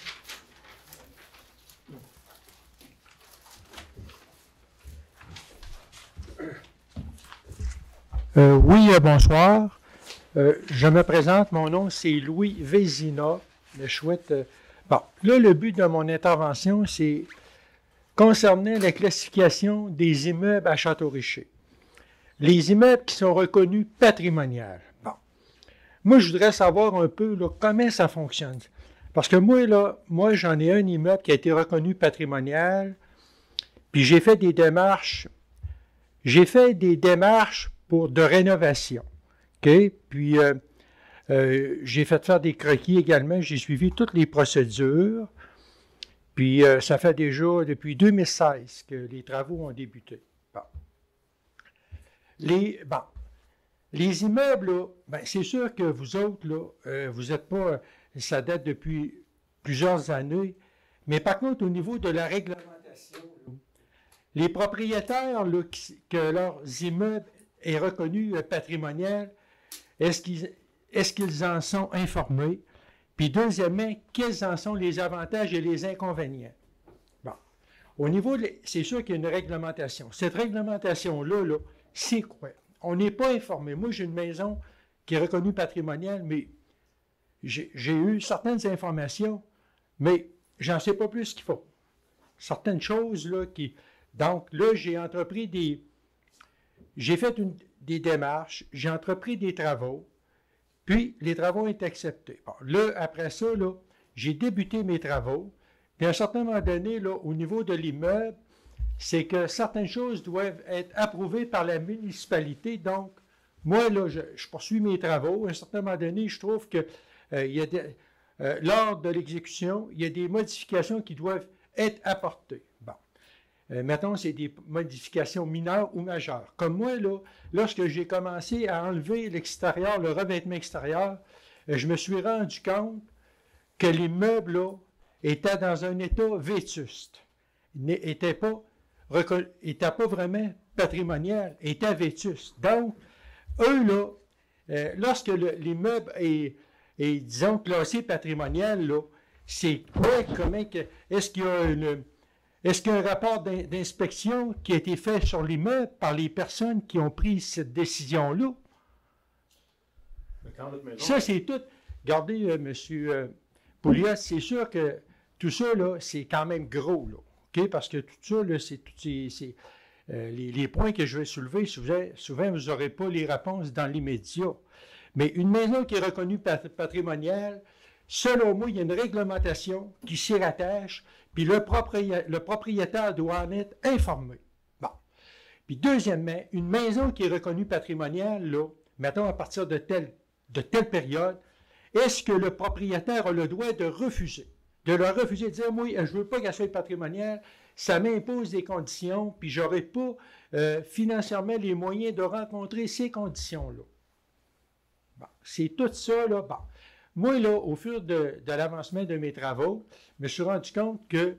Bonsoir. Je me présente, mon nom c'est Louis Vézina. Le chouette. Bon, là, le but de mon intervention, c'est concerner la classification des immeubles à Château-Richer. Les immeubles qui sont reconnus patrimoniaux. Bon. Moi, je voudrais savoir un peu là, comment ça fonctionne. Parce que moi, j'en ai un immeuble qui a été reconnu patrimonial, puis j'ai fait des démarches. De rénovation. OK? Puis, j'ai fait faire des croquis également. J'ai suivi toutes les procédures. Puis, ça fait déjà depuis 2016 que les travaux ont débuté. Bon. Les immeubles, là, ben, c'est sûr que vous autres, là, vous n'êtes pas... Ça date depuis plusieurs années. Mais par contre, au niveau de la réglementation, là, les propriétaires, là, que leurs immeubles est reconnu patrimonial, est-ce qu'ils en sont informés? Puis deuxièmement, quels en sont les avantages et les inconvénients? Bon. Au niveau, c'est sûr qu'il y a une réglementation. Cette réglementation-là, là, c'est quoi? On n'est pas informé. Moi, j'ai une maison qui est reconnue patrimoniale, mais j'ai eu certaines informations, mais j'en sais pas plus qu'il faut. certaines choses là, qui... Donc là, j'ai entrepris des... J'ai fait des démarches, j'ai entrepris des travaux, puis les travaux ont été acceptés. Bon, là, après ça, là, j'ai débuté mes travaux, puis à un certain moment donné, là, au niveau de l'immeuble, c'est que certaines choses doivent être approuvées par la municipalité. Donc, moi, là, je poursuis mes travaux. À un certain moment donné, je trouve que lors de l'exécution, il y a des modifications qui doivent être apportées. Bon. Mettons, c'est des modifications mineures ou majeures. Comme moi, là, lorsque j'ai commencé à enlever l'extérieur, le revêtement extérieur, je me suis rendu compte que l'immeuble, là, était dans un état vétuste. N'était pas vraiment patrimonial, était vétuste. Donc, eux, là, lorsque l'immeuble est, disons, classé patrimonial, là, c'est quoi, est-ce qu'il y a est-ce qu'il y a un rapport d'inspection qui a été fait sur l'immeuble par les personnes qui ont pris cette décision-là? Ça, c'est tout. Regardez, M. Pouliot, c'est sûr que tout ça, là, c'est quand même gros, là. OK? Parce que tout ça, là, c'est les points que je vais soulever, souvent, vous n'aurez pas les réponses dans l'immédiat. Mais une maison qui est reconnue patrimoniale, selon moi, il y a une réglementation qui s'y rattache, puis le propriétaire doit en être informé. Bon. Puis deuxièmement, une maison qui est reconnue patrimoniale, là, mettons à partir de telle période, est-ce que le propriétaire a le droit de refuser? De le refuser, de dire, moi, je ne veux pas qu'elle soit patrimoniale, ça m'impose des conditions, puis je n'aurai pas financièrement les moyens de rencontrer ces conditions-là. Bon, c'est tout ça, là. Bon. Moi, là, au fur de l'avancement de mes travaux, je me suis rendu compte que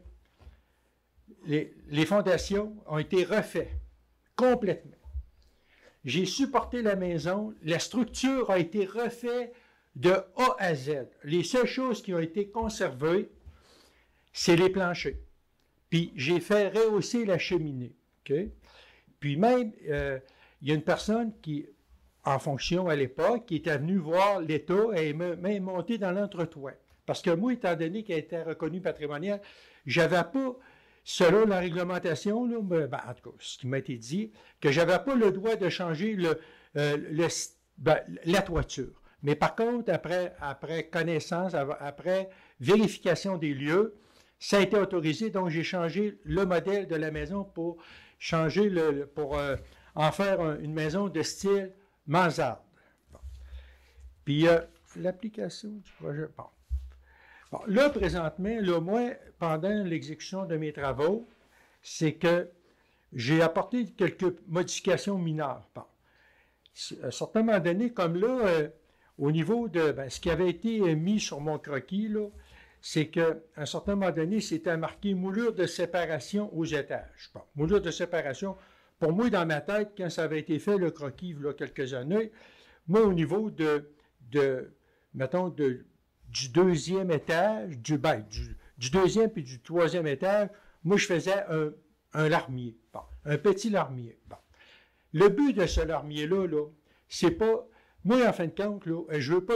les fondations ont été refaites complètement. J'ai supporté la maison, la structure a été refaite de A à Z. Les seules choses qui ont été conservées, c'est les planchers. Puis j'ai fait rehausser la cheminée. Okay? Puis même, il y a une personne qui, en fonction à l'époque, qui était venue voir l'état et même monté dans l'entretoit. Parce que moi, étant donné qu'elle était reconnue patrimoniale, j'avais pas, selon la réglementation, là, en tout cas, ce qui m'a été dit, que j'avais pas le droit de changer la toiture. Mais par contre, après connaissance, après vérification des lieux, ça a été autorisé, donc j'ai changé le modèle de la maison pour changer pour en faire une maison de style mansarde. Bon. Puis l'application du projet. Bon. Bon, là, présentement, là, moi, pendant l'exécution de mes travaux, c'est que j'ai apporté quelques modifications mineures. Bon. À un certain moment donné, comme là, au niveau de ce qui avait été mis sur mon croquis, là, c'est qu'à un certain moment donné, c'était marqué moulure de séparation aux étages. Bon, moulure de séparation, pour moi, dans ma tête, quand ça avait été fait, le croquis, il y a quelques années, moi, au niveau mettons, du deuxième étage, du deuxième puis du troisième étage, moi, je faisais un larmier, bon, un petit larmier. Bon. Le but de ce larmier-là, là, c'est pas... Moi, en fin de compte, là, je ne veux pas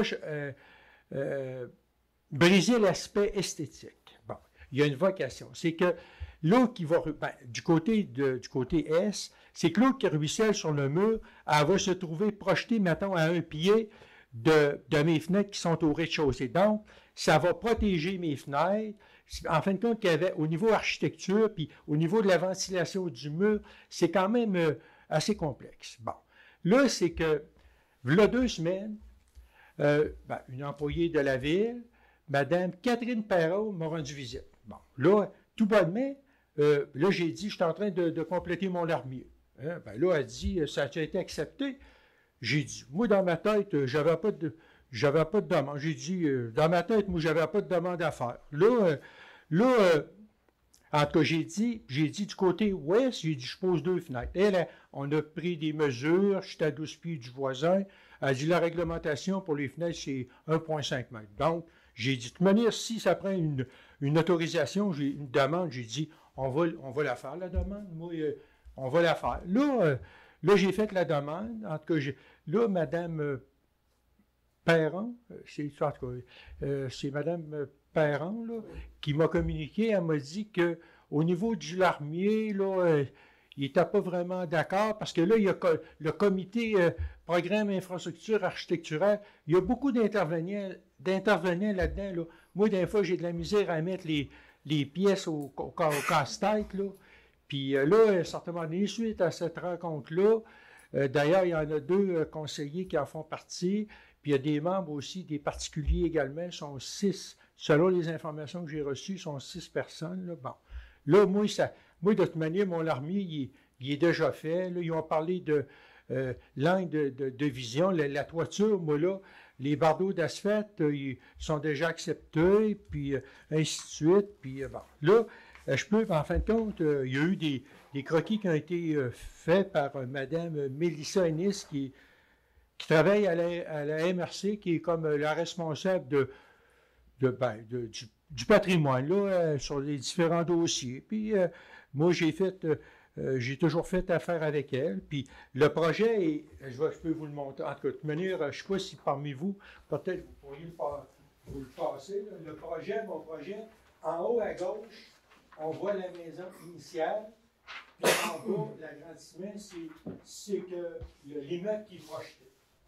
briser l'aspect esthétique. Bon, il y a une vocation. C'est que l'eau qui va... du côté S, c'est que l'eau qui ruisselle sur le mur, elle va se trouver projetée, mettons, à un pied de mes fenêtres qui sont au rez-de-chaussée. Donc, ça va protéger mes fenêtres. En fin de compte, qu'il y avait au niveau architecture, puis au niveau de la ventilation du mur, c'est quand même assez complexe. Bon, là, c'est que, il y a 2 semaines, une employée de la ville, Mme Catherine Perrault, m'a rendu visite. Bon, là, tout bonnement, là, j'ai dit, je suis en train de compléter mon larmier. Hein? Là, elle dit, ça a été accepté. J'ai dit, moi, dans ma tête, j'avais pas de demande. J'ai dit, dans ma tête, moi, j'avais pas de demande à faire. Là, en tout cas, j'ai dit du côté ouest, j'ai dit, je pose 2 fenêtres. Elle, on a pris des mesures, j'étais à 12 pieds du voisin. Elle dit, la réglementation pour les fenêtres, c'est 1,5 mètres. Donc, j'ai dit, de toute manière, si ça prend une autorisation, j'ai une demande, j'ai dit, on va la faire, la demande. Moi, on va la faire. Là, j'ai fait la demande. En tout cas, là, Mme Perron, c'est Mme Perron, là, qui m'a communiqué, elle m'a dit au niveau du larmier, là, il n'était pas vraiment d'accord parce que là, il y a le comité programme infrastructure architecturale. Il y a beaucoup d'intervenants là-dedans. Là. Moi, des fois, j'ai de la misère à mettre les pièces au casse-tête. Là. Puis là, certainement, suite à cette rencontre-là, d'ailleurs, il y en a 2 conseillers qui en font partie. Puis il y a des membres aussi, des particuliers également. Ils sont 6. Selon les informations que j'ai reçues, ils sont 6 personnes. Là. Bon. Là, moi, de toute manière, mon larmier, il est déjà fait. Là, ils ont parlé de l'angle de vision, la toiture. Moi, là, les bardeaux d'asphalte, ils sont déjà acceptés, puis ainsi de suite. Puis bon. Là, je peux, en fin de compte, il y a eu des croquis qui ont été faits par Mme Mélissa Ennis, qui travaille à la MRC, qui est comme la responsable du patrimoine là, sur les différents dossiers. Puis moi, j'ai toujours fait affaire avec elle. Puis le projet, je peux vous le montrer. En tout cas, de toute manière, je ne sais pas si parmi vous, peut-être vous pourriez vous le passer. Là. Mon projet, en haut à gauche, on voit la maison initiale. Puis en bas, l'agrandissement, c'est que l'immeuble qui est projeté.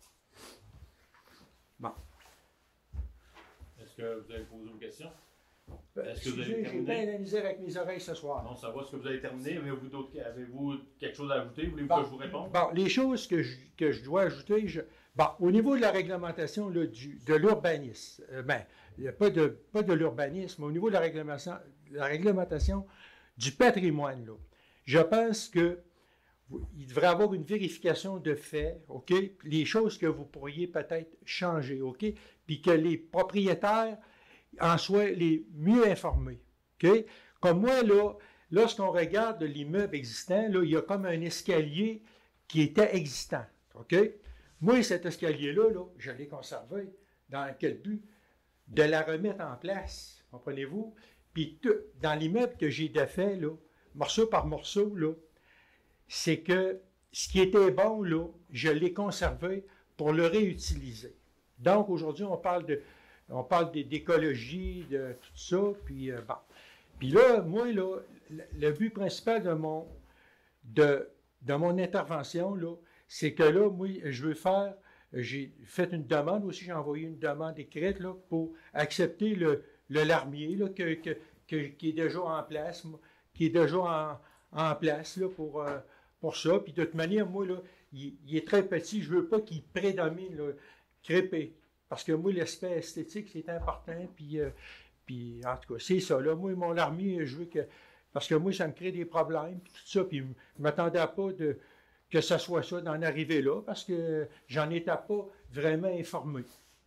Bon. Est-ce que vous avez posé vos questions? Est-ce que vous Excusez, avez j'ai terminé? bien la misère avec mes oreilles ce soir. Non, ça va. Est-ce que vous avez terminé? Avez-vous quelque chose à ajouter? Voulez-vous que je vous réponde? Bon, les choses que je dois ajouter, au niveau de la réglementation là, de l'urbanisme, pas de l'urbanisme, mais au niveau de la réglementation du patrimoine, là, je pense que il devrait y avoir une vérification de fait, OK? Les choses que vous pourriez peut-être changer, OK? Puis que les propriétaires en soient les mieux informés, OK? Comme moi, là, lorsqu'on regarde l'immeuble existant, là, il y a comme un escalier qui était existant, OK? Moi, cet escalier-là, là, je l'ai conservé. Dans quel but? De la remettre en place, comprenez-vous? Puis dans l'immeuble que j'ai défait, là, morceau par morceau, là, c'est que ce qui était bon, là, je l'ai conservé pour le réutiliser. Donc, aujourd'hui, on parle d'écologie, de tout ça, puis bon. Puis là, moi, là, le but principal de mon intervention, là, c'est que là, moi, j'ai fait une demande aussi, j'ai envoyé une demande écrite, là, pour accepter le larmier, là, qui est déjà en place, en place, là, pour ça. Puis de toute manière, moi, là, il est très petit. Je ne veux pas qu'il prédomine, là, crépé. Parce que moi, l'aspect esthétique, c'est important. Puis en tout cas, c'est ça. Là, moi, mon larmier, je veux que... Parce que moi, ça me crée des problèmes, puis tout ça. Puis je ne m'attendais pas que ça soit ça, d'en arriver là, parce que j'en étais pas vraiment informé.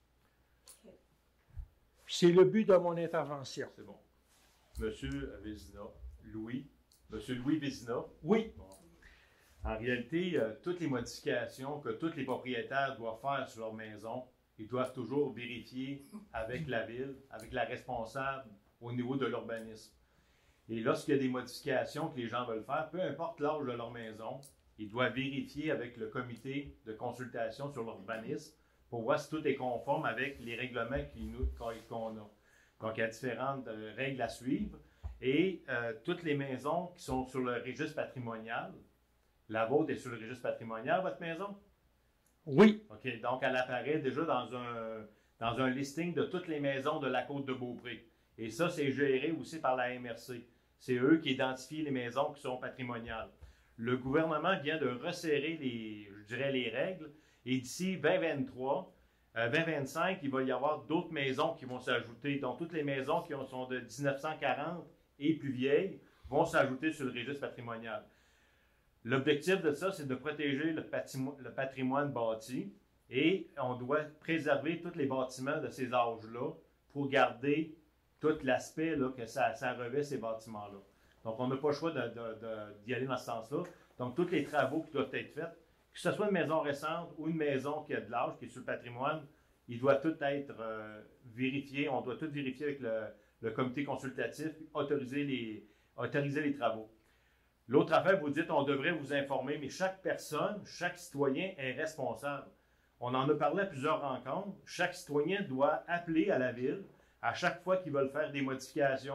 C'est le but de mon intervention. C'est bon. Monsieur Vézina, Monsieur Louis Vézina. Oui. Bon. En réalité, toutes les modifications que tous les propriétaires doivent faire sur leur maison, ils doivent toujours vérifier avec la ville, avec la responsable au niveau de l'urbanisme. Et lorsqu'il y a des modifications que les gens veulent faire, peu importe l'âge de leur maison, ils doivent vérifier avec le comité de consultation sur l'urbanisme pour voir si tout est conforme avec les règlements qu'on a. Donc, il y a différentes règles à suivre. Et toutes les maisons qui sont sur le registre patrimonial, la vôtre est sur le registre patrimonial, votre maison? Oui. OK, donc elle apparaît déjà dans un listing de toutes les maisons de la Côte-de-Beaupré. Et ça, c'est géré aussi par la MRC. C'est eux qui identifient les maisons qui sont patrimoniales. Le gouvernement vient de resserrer les règles. Et d'ici 2025, il va y avoir d'autres maisons qui vont s'ajouter. Donc, toutes les maisons qui sont de 1940 et plus vieilles vont s'ajouter sur le registre patrimonial. L'objectif de ça, c'est de protéger le patrimoine bâti et on doit préserver tous les bâtiments de ces âges-là pour garder tout l'aspect que ça revêt ces bâtiments-là. Donc, on n'a pas le choix d'y aller dans ce sens-là. Donc, tous les travaux qui doivent être faits, que ce soit une maison récente ou une maison qui a de l'âge, qui est sur le patrimoine, il doit tout être vérifié. On doit tout vérifier avec le comité consultatif, autoriser les travaux. L'autre affaire, vous dites, on devrait vous informer, mais chaque personne, chaque citoyen est responsable. On en a parlé à plusieurs rencontres. Chaque citoyen doit appeler à la ville à chaque fois qu'ils veulent faire des modifications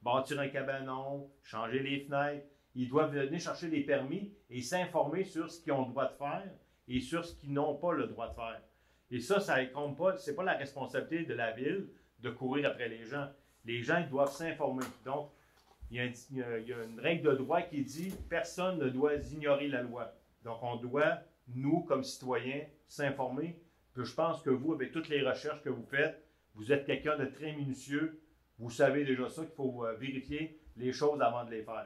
bâtir un cabanon, changer les fenêtres. Ils doivent venir chercher les permis et s'informer sur ce qu'ils ont le droit de faire et sur ce qu'ils n'ont pas le droit de faire. Et ça compte pas, c'est pas la responsabilité de la ville de courir après les gens. Les gens, ils doivent s'informer. Donc, il y a une règle de droit qui dit « personne ne doit ignorer la loi ». Donc, on doit, nous, comme citoyens, s'informer. Puis je pense que vous, avec toutes les recherches que vous faites, vous êtes quelqu'un de très minutieux. Vous savez déjà ça, qu'il faut vérifier les choses avant de les faire.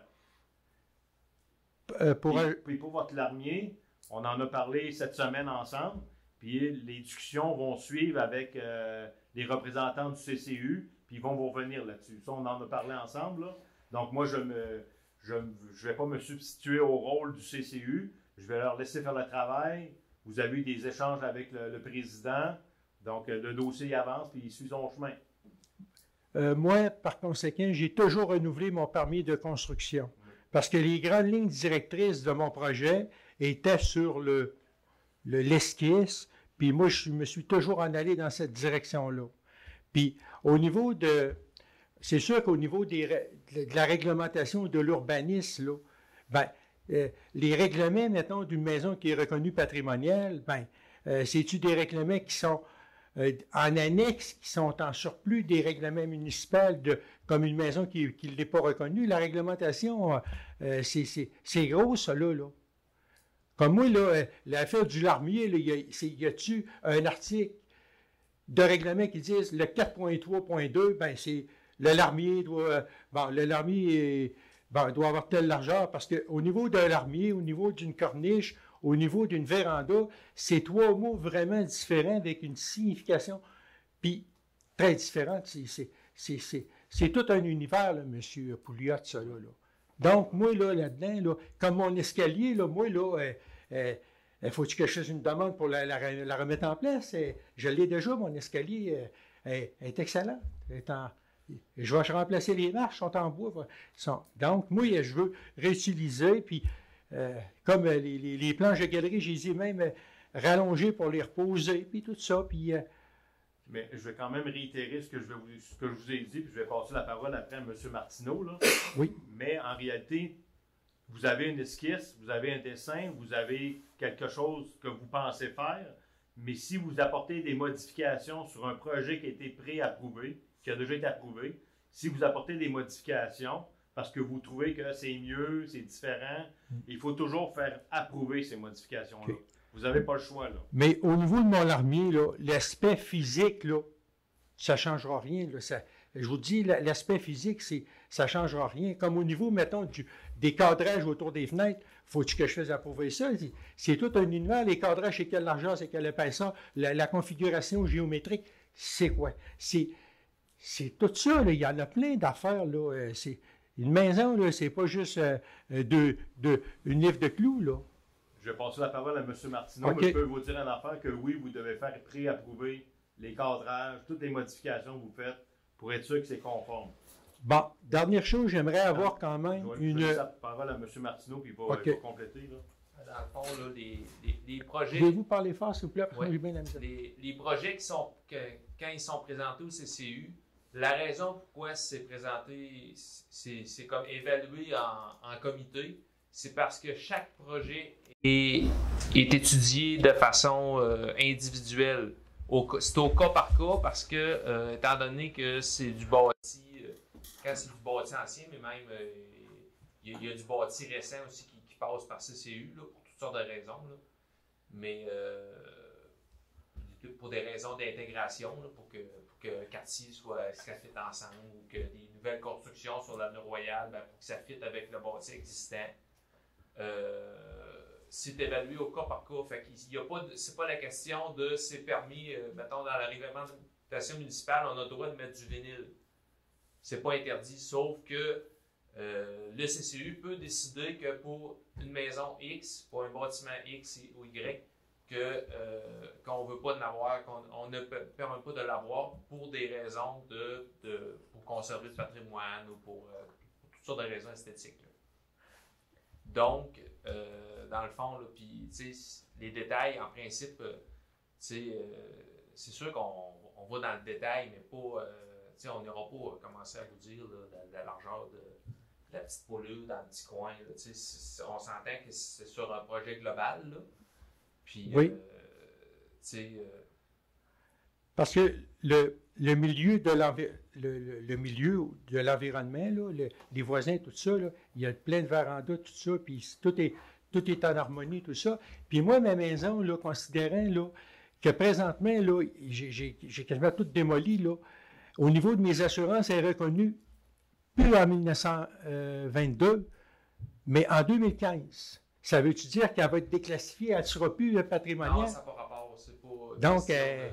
Puis pour votre larmier, on en a parlé cette semaine ensemble. Puis les discussions vont suivre avec les représentants du CCU, puis ils vont vous revenir là-dessus. Ça, on en a parlé ensemble, là. Donc moi, je vais pas me substituer au rôle du CCU. Je vais leur laisser faire le travail. Vous avez eu des échanges avec le président. Donc le dossier avance, puis il suit son chemin. Moi, par conséquent, j'ai toujours renouvelé mon permis de construction. Parce que les grandes lignes directrices de mon projet étaient sur l'esquisse, puis moi, je me suis toujours en allé dans cette direction-là. Puis, au niveau c'est sûr qu'au niveau de la réglementation de l'urbanisme, là, les règlements, mettons, d'une maison qui est reconnue patrimoniale, c'est-tu des règlements qui sont en annexe, qui sont en surplus des règlements municipaux comme une maison qui n'est pas reconnue? La réglementation, c'est gros, ça, là. Comme moi, là, l'affaire du larmier, y a-tu un article de règlement qui dit le 4.3.2, c'est le larmier doit avoir telle largeur, parce qu'au niveau d'un larmier, au niveau d'une corniche, au niveau d'une véranda, c'est trois mots vraiment différents avec une signification puis très différente. C'est tout un univers, là, M. Pouliot, ça, là. Donc, moi, là-dedans, là, comme mon escalier, là, moi, là, faut-tu que je fasse une demande pour la remettre en place? Je l'ai déjà, mon escalier est excellent. Je vais remplacer les marches, sont en bois. Donc, moi, je veux réutiliser, puis comme les planches de galerie, je les ai même rallongées pour les reposer, puis tout ça, puis... Mais je vais quand même réitérer ce que je vous ai dit, puis je vais passer la parole après à M. Martineau, là. Oui. Mais en réalité, vous avez une esquisse, vous avez un dessin, vous avez quelque chose que vous pensez faire, mais si vous apportez des modifications sur un projet qui a été pré-approuvé, qui a déjà été approuvé, si vous apportez des modifications parce que vous trouvez que c'est mieux, c'est différent, il faut toujours faire approuver ces modifications-là. Okay. Vous n'avez pas le choix, là. Mais au niveau de mon larmier, l'aspect physique, là, ça ne changera rien. Là, je vous dis, l'aspect physique, ça ne changera rien. Comme au niveau, mettons, des cadrages autour des fenêtres, faut-tu que je fasse approuver ça? C'est tout un univers. Les cadrages, c'est quelle largeur, c'est quelle épaisseur, la configuration géométrique, c'est quoi? C'est tout ça, là. Il y en a plein d'affaires, là. Une maison, là, c'est pas juste une livre de clous, là. Je vais passer la parole à M. Martineau, Okay. mais je peux vous dire en affaire que oui, vous devez faire pré-approuver les cadrages, toutes les modifications que vous faites pour être sûr que c'est conforme. Bon, dernière chose, j'aimerais avoir quand même je vais laisser la parole à M. Martineau, puis il va compléter, là. Dans le fond, là, les projets... Pouvez-vous parler fort, s'il vous plaît? Oui. J'ai bien la misère. Les projets quand ils sont présentés au CCU, la raison pourquoi c'est présenté, c'est comme évalué en comité, c'est parce que chaque projet est étudié de façon individuelle. C'est au cas par cas parce que, étant donné que c'est du bâti, quand c'est du bâti ancien, mais même il y a du bâti récent aussi qui passe par CCU, là, pour toutes sortes de raisons. Là. Mais pour des raisons d'intégration, pour que le quartier ça fit ensemble, ou que des nouvelles constructions sur l'avenue Royale, pour que ça fit avec le bâti existant. C'est évalué au cas par cas. Fait qu'il y a pas, c'est pas la question de c'est permis, mettons, dans la réglementation municipale, on a le droit de mettre du vinyle. C'est pas interdit, sauf que le CCU peut décider que pour une maison X, pour un bâtiment X ou Y, qu'on ne veut pas en avoir, qu'on ne permet pas de l'avoir pour des raisons pour conserver le patrimoine ou pour toutes sortes de raisons esthétiques. Là. Donc, dans le fond, puis les détails, en principe, c'est sûr qu'on va dans le détail, mais pas. on n'ira pas commencer à vous dire là, la largeur de la petite poulure dans le petit coin. Là, on s'entend que c'est sur un projet global. Là. Puis, oui. Parce que le milieu de l'environnement, les voisins, tout ça, là, il y a plein de vérandas, tout ça, puis tout est en harmonie, tout ça. Puis moi, ma maison, là, considérant là, que présentement, là, j'ai quasiment tout démoli, là, au niveau de mes assurances, elle est reconnue plus en 1922, mais en 2015. Ça veut-tu dire qu'elle va être déclassifiée, elle ne sera plus patrimoniale? Non, ça n'a pas rapport, c'est pas... Donc, elle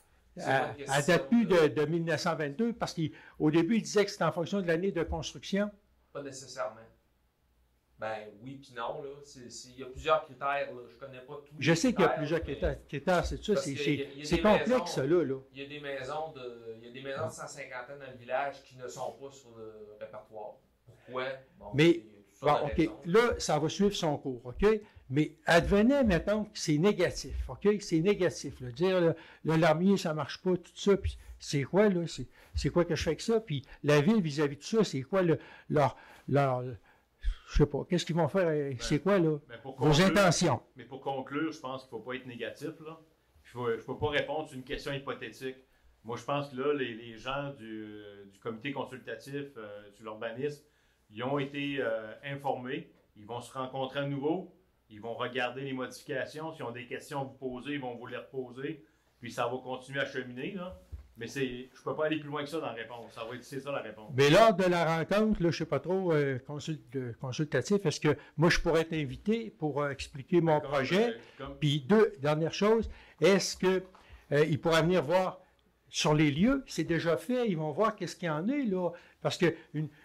ne date plus de 1922, parce qu'au début, il disait que c'était en fonction de l'année de construction. Pas nécessairement. Ben oui puis non, là. Il y a plusieurs critères, là. Je connais pas tous. Je sais qu'il y a plusieurs critères, c'est ça. C'est complexe, ça, là. Il y a des maisons de 150 ans dans le village qui ne sont pas sur le répertoire. Pourquoi? Bon, mais, OK, là, ça va suivre son cours, OK? Mais advenez, mettons, que c'est négatif, OK? C'est négatif, là. Dire, le larmier, ça marche pas, tout ça, puis c'est quoi, là? C'est quoi que je fais avec ça? Puis la ville, vis-à-vis de ça, c'est quoi leur je sais pas, qu'est-ce qu'ils vont faire? C'est quoi, là? Vos intentions? Mais pour conclure, je pense qu'il ne faut pas être négatif, là. Je ne peux pas répondre sur une question hypothétique. Moi, je pense que là, les gens du comité consultatif sur l'urbanisme, ils ont été informés. Ils vont se rencontrer à nouveau. Ils vont regarder les modifications. S'ils ont des questions à vous poser, ils vont vous les reposer. Puis ça va continuer à cheminer, là. Mais je ne peux pas aller plus loin que ça dans la réponse. C'est ça la réponse. Mais lors de la rencontre, là, je ne sais pas trop, consultatif, est-ce que moi, je pourrais être invité pour expliquer mon projet? Puis deux dernières choses, est-ce qu'il pourra venir voir sur les lieux? C'est déjà fait, ils vont voir qu'est-ce qu'il y en est, là. Parce que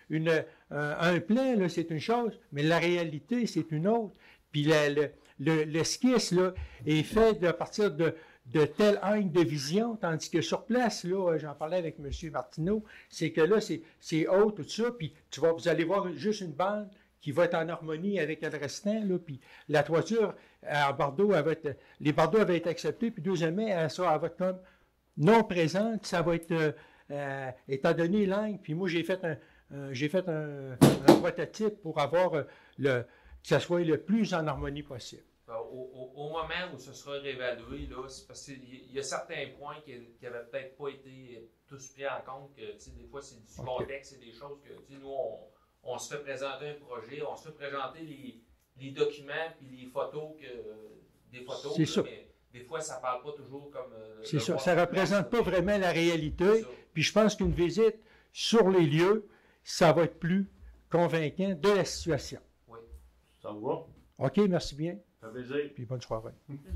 un plan, là, c'est une chose, mais la réalité, c'est une autre. Puis l'esquisse, là, est fait à partir de tel angle de vision, tandis que sur place, là, j'en parlais avec M. Martineau, c'est que là, c'est haut, tout ça, puis vous allez voir juste une bande qui va être en harmonie avec le restant, là, puis la toiture à Bordeaux, les Bordeaux avaient été acceptés, puis deuxièmement, elle va être comme non présente, ça va être, étant donné l'angle, puis moi, j'ai fait un prototype pour avoir que ça soit le plus en harmonie possible. Au moment où ce sera réévalué, là, c'est parce qu'il y a certains points qui n'avaient peut-être pas été tous pris en compte, que des fois c'est du contexte, c'est des choses que nous, on se fait présenter un projet, on se fait présenter les documents puis les photos, des photos, là, mais des fois ça ne parle pas toujours comme... c'est ça, ça ne représente pas vraiment la réalité, puis je pense qu'une visite sur les lieux, ça va être plus convaincant de la situation. Oui. Ça vous va? OK, merci bien. Ça fait plaisir. Puis bonne soirée.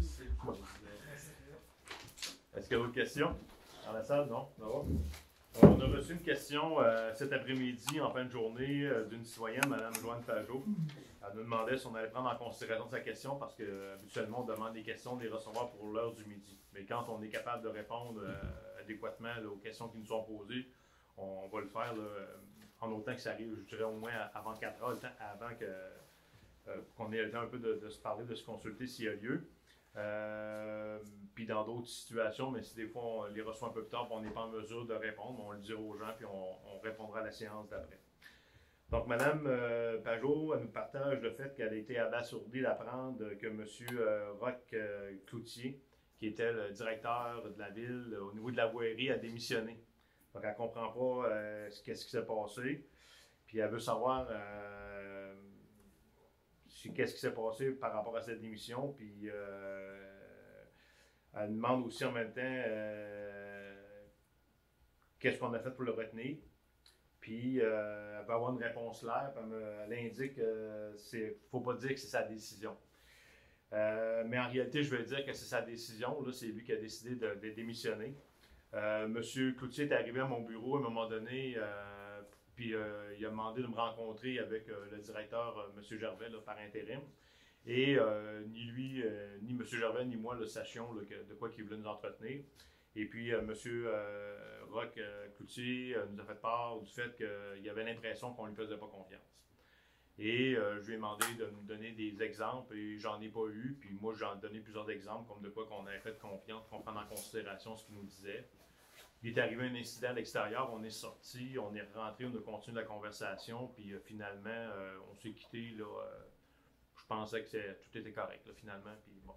Est-ce qu'il y a d'autres questions dans la salle? Non? Ça va? On a reçu une question cet après-midi, en fin de journée, d'une citoyenne, Mme Joanne Pajot. Elle nous demandait si on allait prendre en considération sa question parce qu'habituellement, on demande des questions des receveurs pour l'heure du midi. Mais quand on est capable de répondre adéquatement là, aux questions qui nous sont posées, on va le faire là, en autant que ça arrive, je dirais au moins avant 4 heures, avant qu'on ait le temps un peu de se parler, de se consulter s'il y a lieu. Puis dans d'autres situations, mais si des fois on les reçoit un peu plus tard, on n'est pas en mesure de répondre, on le dira aux gens, puis on répondra à la séance d'après. Donc, Mme Pajot, elle nous partage le fait qu'elle a été abasourdie d'apprendre que M. Roch Cloutier, qui était le directeur de la ville au niveau de la voirie, a démissionné. Donc, elle ne comprend pas qu'est-ce qui s'est passé, puis elle veut savoir qu'est-ce qui s'est passé par rapport à cette démission, puis elle demande aussi en même temps qu'est-ce qu'on a fait pour le retenir. Puis elle va avoir une réponse claire, puis elle indique qu'il ne faut pas dire que c'est sa décision. Mais en réalité, je veux dire que c'est sa décision. Là, c'est lui qui a décidé de démissionner. Monsieur Cloutier est arrivé à mon bureau à un moment donné, puis il a demandé de me rencontrer avec le directeur, M. Gervais, là, par intérim. Et ni lui, ni M. Gervais, ni moi ne sachions là, de quoi il voulait nous entretenir. Et puis M. Roch Cloutier nous a fait part du fait qu'il avait l'impression qu'on ne lui faisait pas confiance. Et je lui ai demandé de nous donner des exemples et j'en ai pas eu. Puis moi, j'en ai donné plusieurs exemples comme de quoi qu'on avait fait confiance, qu'on prenne en considération ce qu'il nous disait. Il est arrivé un incident à l'extérieur, on est sorti, on est rentré, on a continué la conversation, puis finalement, on s'est quitté. Là, je pensais que tout était correct, là, finalement. Puis bon.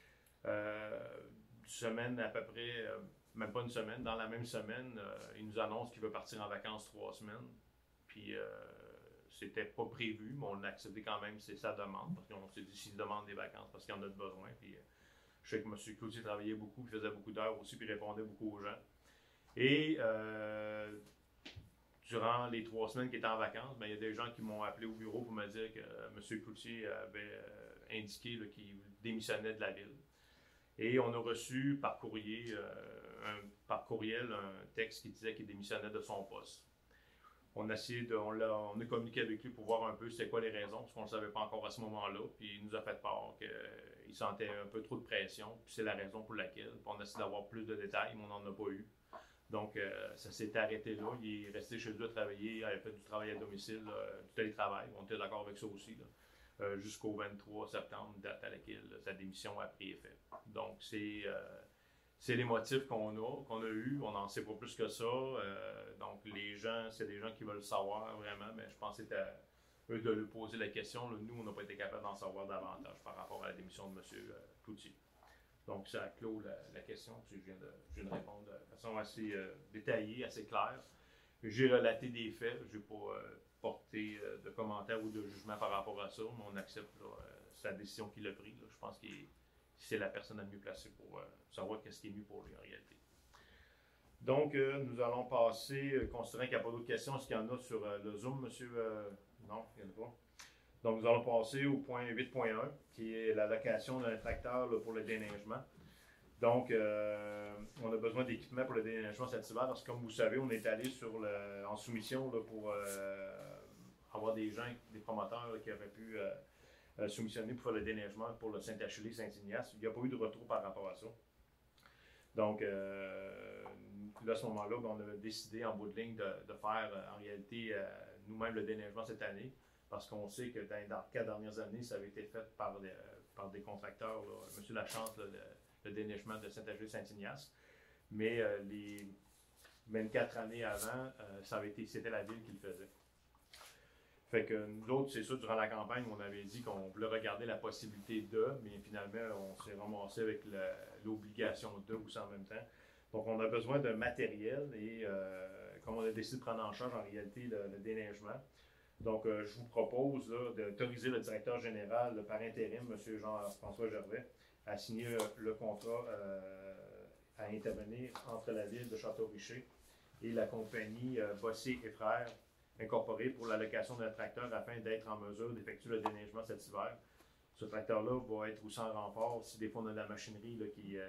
Une semaine à peu près, même pas une semaine, dans la même semaine, il nous annonce qu'il veut partir en vacances 3 semaines. Puis c'était pas prévu, mais on a accepté quand même, c'est sa demande, parce qu'on s'est dit s'il demande des vacances parce qu'il en a besoin. Puis je sais que M. Cloutier travaillait beaucoup, il faisait beaucoup d'heures aussi, puis répondait beaucoup aux gens. Et durant les 3 semaines qu'il était en vacances, il y a des gens qui m'ont appelé au bureau pour me dire que M. Cloutier avait indiqué qu'il démissionnait de la ville. Et on a reçu par courriel un texte qui disait qu'il démissionnait de son poste. On a communiqué avec lui pour voir un peu c'était quoi les raisons, parce qu'on ne le savait pas encore à ce moment-là. Puis il nous a fait part qu'il sentait un peu trop de pression, puis c'est la raison pour laquelle. Puis on a essayé d'avoir plus de détails, mais on n'en a pas eu. Donc ça s'est arrêté là. Il est resté chez lui à travailler, il a fait du travail à domicile, du télétravail. On était d'accord avec ça aussi, jusqu'au 23 septembre, date à laquelle sa démission a pris effet. Donc c'est les motifs qu'on a eus. On n'en sait pas plus que ça. Donc, les gens, c'est des gens qui veulent savoir vraiment, mais je pense que c'est à eux de lui poser la question. Là, nous, on n'a pas été capable d'en savoir davantage par rapport à la démission de M. Cloutier. Donc, ça clôt la question. Puis je viens de répondre de façon assez détaillée, assez claire. J'ai relaté des faits. Je n'ai pas porté de commentaires ou de jugement par rapport à ça, mais on accepte sa décision qu'il a prise. Je pense que c'est la personne la mieux placée pour savoir qu'est-ce qui est mieux pour lui en réalité. Donc, nous allons passer, considérant qu'il n'y a pas d'autres questions, est-ce qu'il y en a sur le Zoom, monsieur? Non, il n'y en a pas. Donc, nous allons passer au point 8.1, qui est la location d'un tracteur pour le déneigement. Donc, on a besoin d'équipement pour le déneigement cet hiver, parce que comme vous savez, on est allé en soumission pour avoir des gens, des promoteurs qui avaient pu soumissionner pour faire le déneigement pour le Saint-Achille-Saint-Ignace. Il n'y a pas eu de retour par rapport à ça. Donc, là, à ce moment-là, on a décidé en bout de ligne de faire en réalité nous-mêmes le déneigement cette année, parce qu'on sait que dans les 4 dernières années, ça avait été fait par des contracteurs. M. Lachante, le déneigement de Saint-Achille-Saint-Ignace. Mais les 24 années avant, c'était la ville qui le faisait. Fait que nous autres, c'est sûr, durant la campagne, on avait dit qu'on voulait regarder la possibilité mais finalement, on s'est ramassé avec l'obligation aussi en même temps. Donc, on a besoin de matériel et comme on a décidé de prendre en charge en réalité le déneigement, donc je vous propose d'autoriser le directeur général par intérim, M. Jean-François Gervais, à signer le contrat à intervenir entre la ville de Château-Richer et la compagnie Bossé et Frères incorporé pour la location d'un tracteur afin d'être en mesure d'effectuer le déneigement cet hiver. Ce tracteur-là va être aussi en renfort. Si des fois on a de la machinerie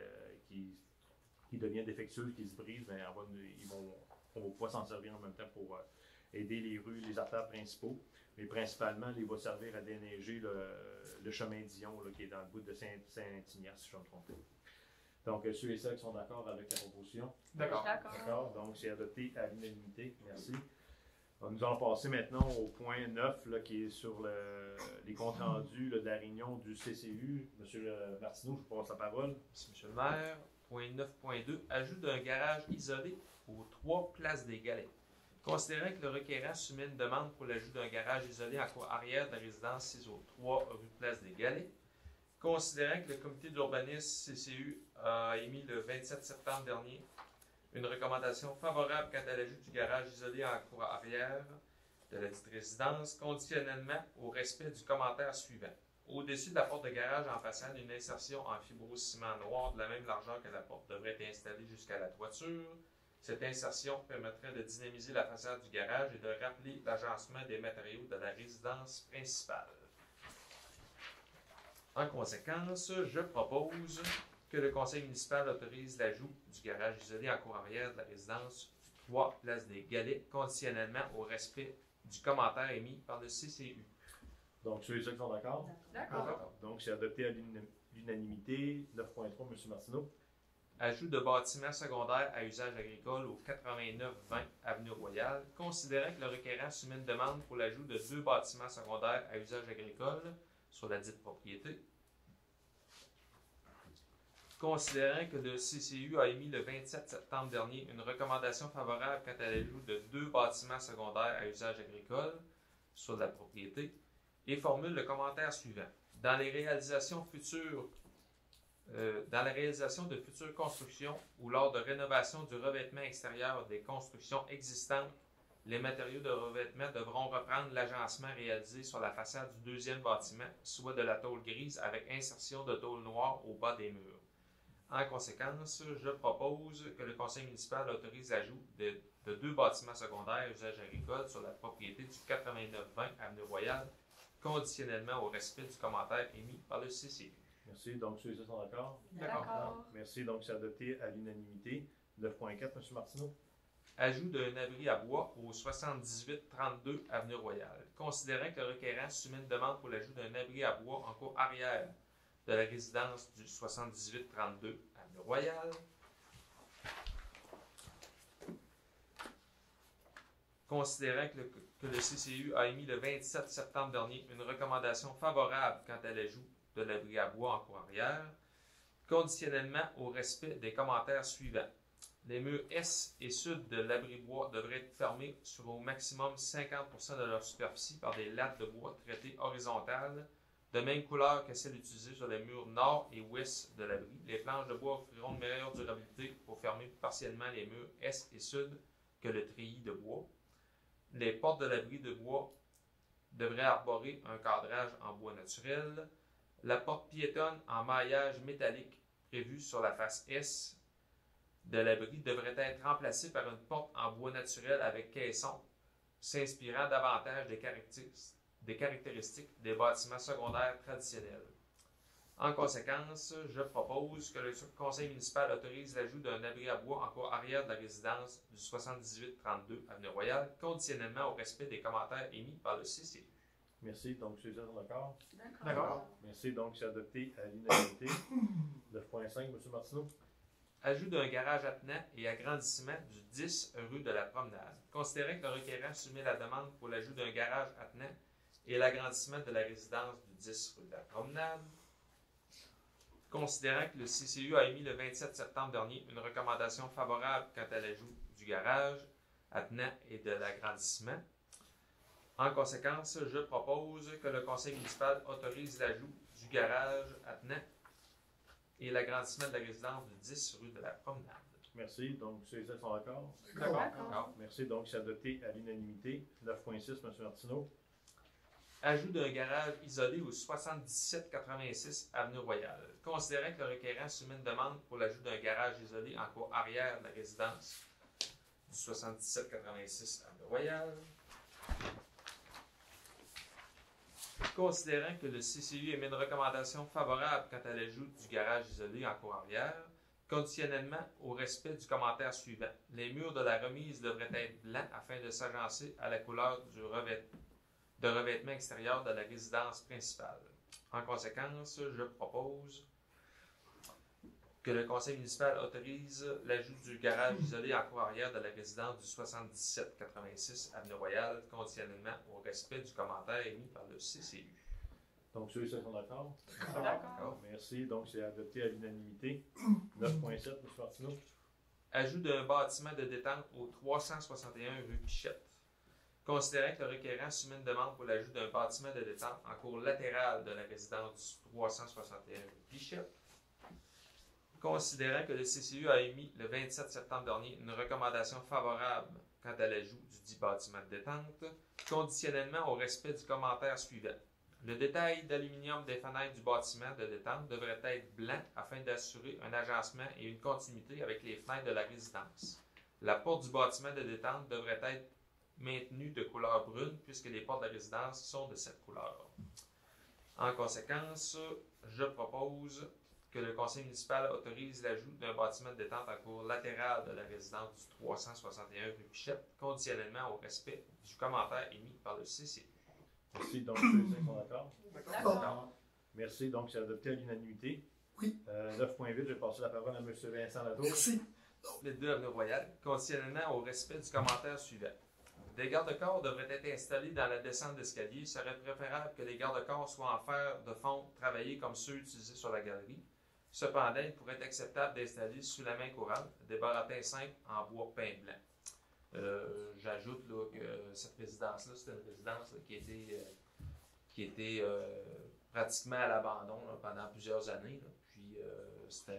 qui devient défectueuse, qui se brise, ben, on va pouvoir s'en servir en même temps pour aider les rues, les artères principaux. Mais principalement, il va servir à déneiger le chemin Dion qui est dans le bout de Saint-Ignace, si je ne me trompe pas. Donc, ceux et celles qui sont d'accord avec la proposition? D'accord. D'accord. Donc, c'est adopté à l'unanimité. Merci. Nous allons passer maintenant au point 9, qui est sur les comptes rendus de la réunion du CCU. Monsieur Martineau, je vous passe la parole. Merci, Monsieur le maire. Point 9.2, ajout d'un garage isolé aux 3 places des Galets. Considérant que le requérant soumet une demande pour l'ajout d'un garage isolé en cour arrière de la résidence 603 rue Place des Galets, considérant que le comité d'urbanisme CCU a émis le 27 septembre dernier une recommandation favorable quant à l'ajout du garage isolé en cour arrière de la dite résidence, conditionnellement au respect du commentaire suivant. Au-dessus de la porte de garage en façade, une insertion en fibrociment noir de la même largeur que la porte devrait être installée jusqu'à la toiture. Cette insertion permettrait de dynamiser la façade du garage et de rappeler l'agencement des matériaux de la résidence principale. En conséquence, je propose que le conseil municipal autorise l'ajout du garage isolé en cour arrière de la résidence 3 Place des Galets, conditionnellement au respect du commentaire émis par le CCU. Donc, ceux et ceux qui sont d'accord? D'accord. Donc, c'est adopté à l'unanimité. 9.3, M. Martineau. Ajout de bâtiments secondaires à usage agricole au 89-20 Avenue Royale, considérant que le requérant soumet une demande pour l'ajout de 2 bâtiments secondaires à usage agricole sur la dite propriété. Considérant que le CCU a émis le 27 septembre dernier une recommandation favorable quant à l'ajout de 2 bâtiments secondaires à usage agricole sur la propriété, et formule le commentaire suivant. Dans la réalisation de futures constructions ou lors de rénovation du revêtement extérieur des constructions existantes, les matériaux de revêtement devront reprendre l'agencement réalisé sur la façade du deuxième bâtiment, soit de la tôle grise avec insertion de tôle noire au bas des murs. En conséquence, je propose que le conseil municipal autorise l'ajout de 2 bâtiments secondaires à usage agricole sur la propriété du 8920 Avenue Royale, conditionnellement au respect du commentaire émis par le CCU. Merci. Donc, ceux-ci sont d'accord? D'accord. Merci. Donc, c'est adopté à l'unanimité. 9.4, M. Martineau. Ajout d'un abri à bois au 7832 Avenue Royale. Considérant que le requérant soumet une demande pour l'ajout d'un abri à bois en cours arrière de la résidence du 7832 Avenue Royale. Considérant que le CCU a émis le 27 septembre dernier une recommandation favorable quant à l'ajout de l'abri à bois en cour arrière, conditionnellement au respect des commentaires suivants. Les murs est et sud de l'abri-bois devraient être fermés sur au maximum 50% de leur superficie par des lattes de bois traitées horizontales, de même couleur que celles utilisées sur les murs nord et ouest de l'abri. Les planches de bois offriront une meilleure durabilité pour fermer partiellement les murs est et sud que le treillis de bois. Les portes de l'abri de bois devraient arborer un cadrage en bois naturel. La porte piétonne en maillage métallique prévue sur la face est de l'abri devrait être remplacée par une porte en bois naturel avec caisson, s'inspirant davantage des caractéristiques des bâtiments secondaires traditionnels. En conséquence, je propose que le conseil municipal autorise l'ajout d'un abri à bois en cour arrière de la résidence du 7832 Avenue Royale, conditionnellement au respect des commentaires émis par le CCU. Merci. Donc, ceux-ci sont d'accord? D'accord. Merci. Donc, c'est adopté à l'unanimité. 9.5, M. Martineau. Ajout d'un garage attenant et agrandissement du 10 rue de la Promenade. Considérant que le requérant soumet la demande pour l'ajout d'un garage attenant et l'agrandissement de la résidence du 10 rue de la Promenade. Considérant que le CCU a émis le 27 septembre dernier une recommandation favorable quant à l'ajout du garage attenant et de l'agrandissement. En conséquence, je propose que le conseil municipal autorise l'ajout du garage attenant et l'agrandissement de la résidence du 10 rue de la Promenade. Merci. Donc, ceux-ci sont d'accord? D'accord. Merci. Donc, c'est adopté à l'unanimité. 9.6, M. Martineau. Ajout d'un garage isolé au 7786 Avenue Royale. Considérant que le requérant soumet une demande pour l'ajout d'un garage isolé en cour arrière de la résidence du 7786 Avenue Royale. Considérant que le CCU émet une recommandation favorable quant à l'ajout du garage isolé en cour arrière, conditionnellement au respect du commentaire suivant. Les murs de la remise devraient être blancs afin de s'agencer à la couleur du revêtement extérieur de la résidence principale. En conséquence, je propose que le conseil municipal autorise l'ajout du garage isolé en cour arrière de la résidence du 7786 Avenue Royale, conditionnellement au respect du commentaire émis par le CCU. Donc, ceux-ci sont d'accord? D'accord. Merci. Donc, c'est adopté à l'unanimité. 9.7, M. Martineau. Ajout d'un bâtiment de détente au 361 rue Pichette. Considérant que le requérant soumet une demande pour l'ajout d'un bâtiment de détente en cour latérale de la résidence du 361 rue Pichette. Considérant que le CCU a émis le 27 septembre dernier une recommandation favorable quant à l'ajout du dit bâtiment de détente, conditionnellement au respect du commentaire suivant. Le détail d'aluminium des fenêtres du bâtiment de détente devrait être blanc afin d'assurer un agencement et une continuité avec les fenêtres de la résidence. La porte du bâtiment de détente devrait être maintenue de couleur brune puisque les portes de la résidence sont de cette couleur. En conséquence, je propose que le conseil municipal autorise l'ajout d'un bâtiment de détente en cour latérale de la résidence du 361 rue Pichette, conditionnellement au respect du commentaire émis par le CCU. Merci. Donc, ceux-ci sont d'accord? D'accord. Merci. Donc, c'est adopté à l'unanimité. Oui. 9.8, je vais passer la parole à M. Vincent Latour. Merci. Les 2 Avenue Royale, conditionnellement au respect du commentaire suivant. Des garde-corps devraient être installés dans la descente d'escalier. Il serait préférable que les garde-corps soient en fer de fonte travaillés comme ceux utilisés sur la galerie. Cependant, il pourrait être acceptable d'installer sous la main courante des baratins simples en bois peint blanc. J'ajoute là, que cette résidence-là, c'était une résidence là, qui était pratiquement à l'abandon pendant plusieurs années. Là. Puis c'est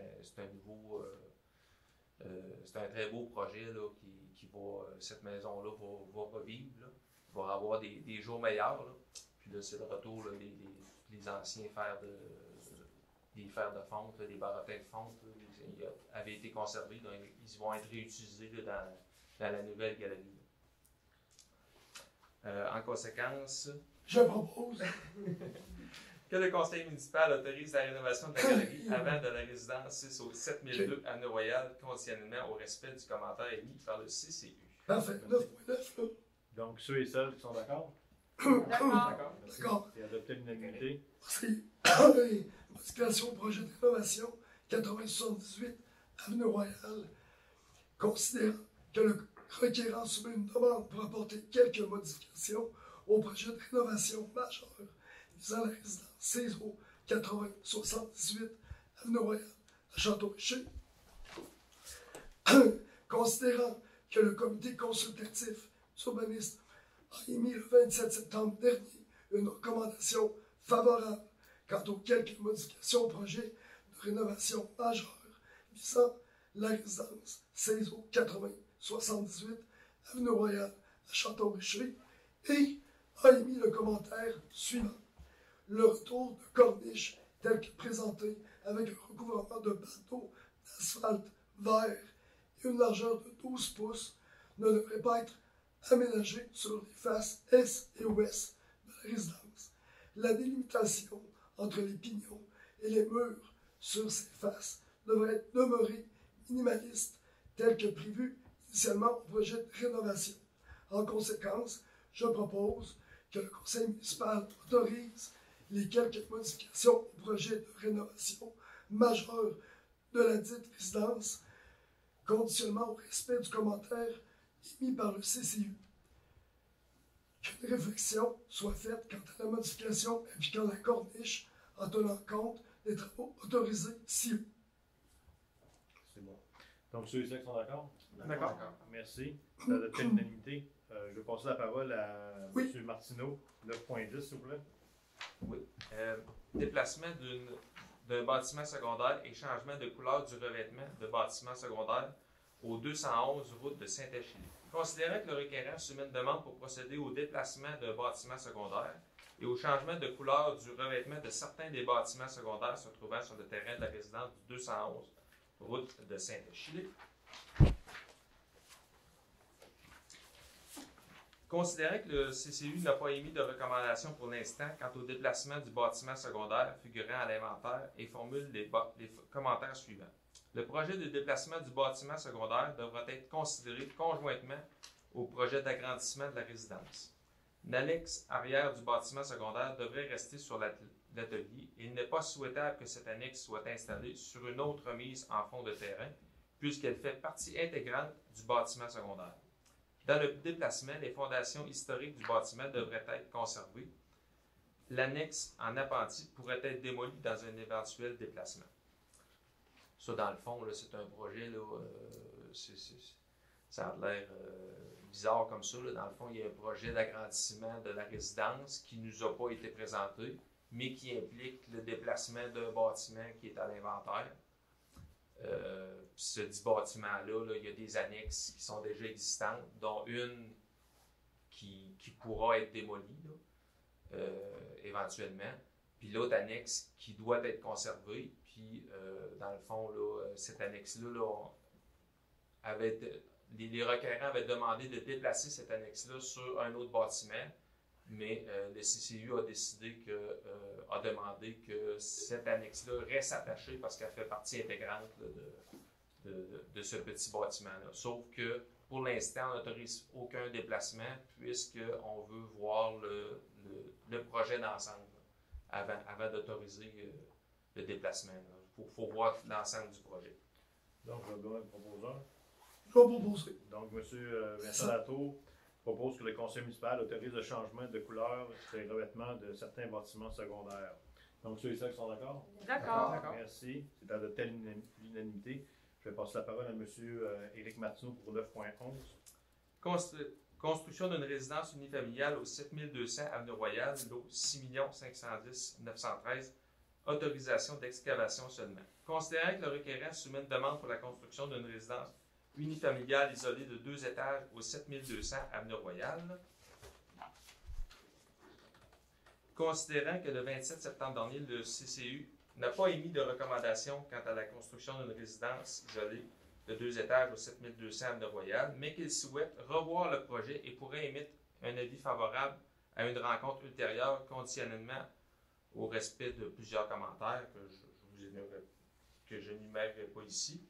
un très beau projet là, qui va, cette maison-là va revivre. Là. Il va avoir des jours meilleurs. Là. Puis là, c'est le retour là, les anciens des fers de fonte, des baratins de fonte, là, ils avaient été conservés. Donc, ils vont être réutilisés là, dans la nouvelle galerie. En conséquence, je propose que le conseil municipal autorise la rénovation de la galerie avant de la résidence 6 au 7002 Avenue Royale, conditionnellement au respect du commentaire émis par le CCU. Parfait, 9.9 là. Donc, ceux et celles qui sont d'accord? D'accord. D'accord. C'est adopté à l'unanimité. C'est modification au projet de rénovation 8078 Avenue Royale, considérant que le requérant soumet une demande pour apporter quelques modifications au projet de rénovation majeure visant la résidence CESO 8078 Avenue Royale à Château-Richer. Considérant que le comité consultatif d'urbanisme a émis le 27 septembre dernier une recommandation favorable quant aux quelques modifications au projet de rénovation majeure visant la résidence CESO 8078 Avenue Royale à Château-Richer et a émis le commentaire suivant. Le retour de corniche tel que présenté avec un recouvrement de bateaux d'asphalte vert et une largeur de 12 pouces ne devrait pas être aménagé sur les faces est et ouest de la résidence. La délimitation entre les pignons et les murs sur ces faces devrait demeurer minimaliste tel que prévu initialement au projet de rénovation. En conséquence, je propose que le conseil municipal autorise les quelques modifications au projet de rénovation majeure de la dite résidence, conditionnement au respect du commentaire émis par le CCU. Qu'une réflexion soit faite quant à la modification impliquant la corniche en tenant compte des travaux autorisés ci-haut. C'est bon. Donc, ceux et celles qui sont d'accord? D'accord. Merci. C'est adopté à l'unanimité. Je vais passer la parole à M. Martineau. 9.10, s'il vous plaît. Oui. Déplacement d'un bâtiment secondaire et changement de couleur du revêtement de bâtiment secondaire au 211 route de Saint-Achille. Considérant que le requérant soumet une demande pour procéder au déplacement d'un bâtiment secondaire et au changement de couleur du revêtement de certains des bâtiments secondaires se trouvant sur le terrain de la résidence du 211 route de Saint-Achille. Considérant que le CCU n'a pas émis de recommandation pour l'instant quant au déplacement du bâtiment secondaire figurant à l'inventaire et formule les commentaires suivants. Le projet de déplacement du bâtiment secondaire devra être considéré conjointement au projet d'agrandissement de la résidence. L'annexe arrière du bâtiment secondaire devrait rester sur l'atelier et il n'est pas souhaitable que cette annexe soit installée sur une autre remise en fond de terrain puisqu'elle fait partie intégrante du bâtiment secondaire. Dans le déplacement, les fondations historiques du bâtiment devraient être conservées. L'annexe en appentis pourrait être démolie dans un éventuel déplacement. Ça, dans le fond, là, c'est un projet, là, ça a l'air bizarre comme ça. Là. Dans le fond, il y a un projet d'agrandissement de la résidence qui ne nous a pas été présenté, mais qui implique le déplacement d'un bâtiment qui est à l'inventaire. Ce dit bâtiment-là, là, il y a des annexes qui sont déjà existantes, dont une qui pourra être démolie là, éventuellement, puis l'autre annexe qui doit être conservée. Puis, dans le fond, là, cette annexe-là, là, les requérants avaient demandé de déplacer cette annexe-là sur un autre bâtiment, mais le CCU a demandé que cette annexe-là reste attachée parce qu'elle fait partie intégrante là, de ce petit bâtiment-là. Sauf que, pour l'instant, on n'autorise aucun déplacement puisqu'on veut voir le projet d'ensemble avant d'autoriser le déplacement. Il faut voir l'ensemble du projet. Donc, je vais donner un proposeur. Je vais proposer. Donc, M. Vincent Latour propose que le conseil municipal autorise le changement de couleur sur les revêtements de certains bâtiments secondaires. Donc, ceux et celles qui sont d'accord? D'accord. D'accord. Merci. C'est adopté à l'unanimité. Je vais passer la parole à M. Éric Martineau pour 9.11. Construction d'une résidence unifamiliale au 7200 Avenue Royale, lot 6 510 913. Autorisation d'excavation seulement. Considérant que le requérant soumet une demande pour la construction d'une résidence unifamiliale isolée de 2 étages au 7200 Avenue Royale, considérant que le 27 septembre dernier, le CCU n'a pas émis de recommandation quant à la construction d'une résidence isolée de 2 étages au 7200 Avenue Royale, mais qu'il souhaite revoir le projet et pourrait émettre un avis favorable à une rencontre ultérieure conditionnellement au respect de plusieurs commentaires que je n'énumérerai pas ici.